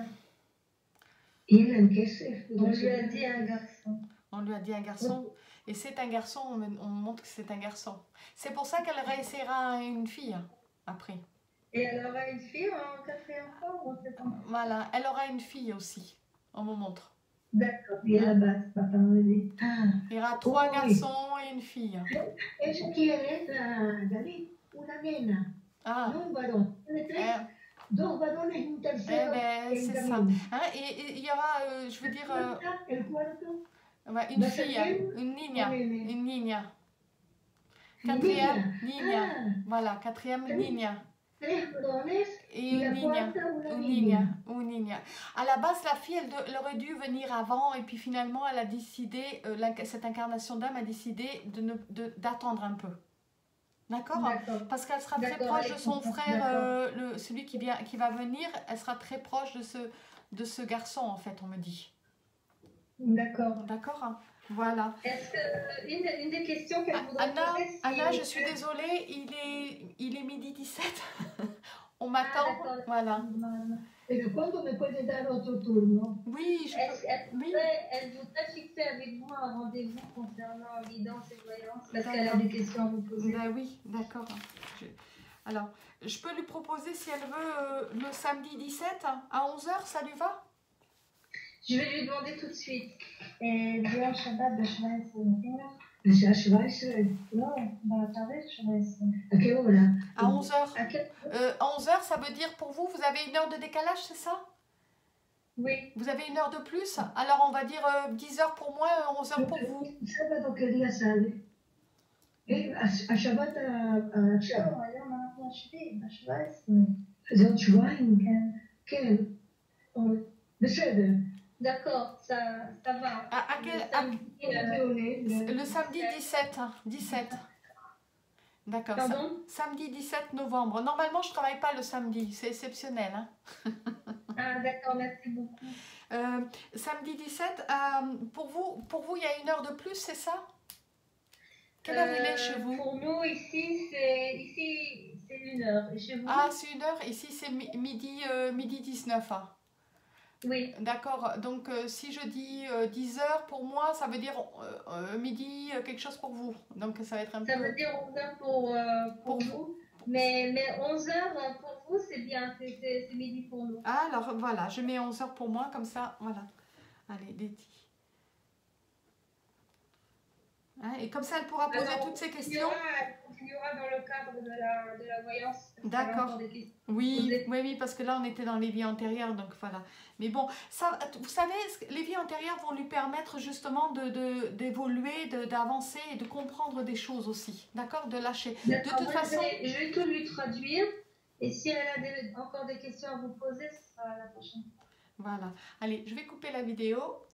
Y en كسف. On lui a dit un garçon. on lui a dit un garçon, et c'est un garçon, on, me- on montre que c'est un garçon. C'est pour ça qu'elle réessayera une fille après. Et elle aura une fille en quatrième fois ou en septembre? Voilà, elle aura une fille aussi, on me montre. D'accord. Et là-bas, c'est pas comme on l'a dit. Ah, Il y aura trois Oui. garçons et une fille. ella quiere, la Galit, una nena, Ah, no un varón. Tiene tres, eh, dos varones y un eh tercero. ben, en c'est ça. camino. Hein, et et il y aura, euh, je veux dire, euh, El cuarto, ouais, une Dans fille, cette une niña, Oui, oui. une niña. Une Quatrième, niña. ah, Voilà, quatrième, Oui. niña. tres varones Et y une la niña. cuarta una Une niña. niña, une niña. À la base, la fille, elle, de- elle aurait dû venir avant, et puis finalement, elle a décidé, euh, l'inc- cette incarnation d'âme a décidé de ne- de- d'attendre un peu. D'accord? D'accord. Parce qu'elle sera très D'accord, proche elle de son comprend, frère, d'accord. euh, le, celui qui, vient, qui va venir, elle sera très proche de ce, de ce garçon, en fait, on me dit. D'accord. D'accord? Hein. Voilà. Est-ce que une, une des questions qu'elle voudrait Anna, poser, si- Anna, je suis désolée, il est, il est midi dix-sept. On Ah, m'attend. d'accord. Voilà. Pero ¿cuándo me puede dar otro turno? Oui, je Est-ce peux... qu'elle Oui. voudrait, elle voudrait fixer avec vous un rendez-vous concernant guidance et voyance parce qu'elle a D'accord. des questions à vous poser. Ben oui, d'accord. Je- Alors, je peux lui proposer, si elle veut, euh, le samedi dix-sept à onze heures, ça lui va? Je vais lui demander tout de suite. Et ביום שבת בשבע עשרה, מתאים לך? בשעה שבע עשרה. לא, בתאריך שבע עשרה. ¿A qué hora? À onze heures. À quel- Euh, à onze heures, ça veut dire pour vous, vous avez une heure de décalage, c'est ça? Oui. Vous avez une heure de plus? Alors on va dire euh, dix heures pour moi, onze heures pour vous. סבא quería saber. Eh, השבת עכשיו. לא, היום אנחנו השביעי, ב-שבע עשרה. זה עוד שבועיים? כן. כן. בסדר. D'accord, ça, ça va. À, à quel, Le à- samedi, euh, le samedi dix-sept. hein, dix-sept. D'accord. sa- Pardon? Samedi dix-sept novembre. Normalement, je ne travaille pas le samedi. C'est exceptionnel. hein. Ah, d'accord, merci beaucoup. Euh, samedi dix-sept, euh, pour vous, pour vous, il y a une heure de plus, c'est ça? Quelle heure il est chez Euh, vous? Pour nous, ici, c'est ici, c'est une heure. Et chez vous? Ah, c'est une heure. Ici, c'est mi- midi, euh, midi dix-neuf. hein. Oui. D'accord. Donc, euh, si je dis euh, dix heures, pour moi, ça veut dire euh, euh, midi, euh, quelque chose pour vous. Donc, ça va être un Ça peu... veut dire onze heures pour, euh, pour Pour vous. Mais, mais onze heures pour vous, c'est bien. C'est c'est- c'est midi pour nous. Ah, alors, voilà. Je mets onze heures pour moi, comme ça. Voilà. Allez, Letty. Hein, et comme ça, elle pourra poser Alors, toutes ses Il y questions. aura, il y aura dans le cadre de la, de la voyance. parce qu'il y aura D'accord. encore des questions. Oui, Poser. oui, oui, parce que là, on était dans les vies antérieures, donc voilà. Mais bon, ça, vous savez, les vies antérieures vont lui permettre justement de, de, d'évoluer, de, d'avancer et de comprendre des choses aussi, d'accord? De lâcher. De D'accord, toute moi, façon, je, vais, je vais tout lui traduire. Et si elle a des- encore des questions à vous poser, ce sera la prochaine. voilà. Allez, je vais couper la vidéo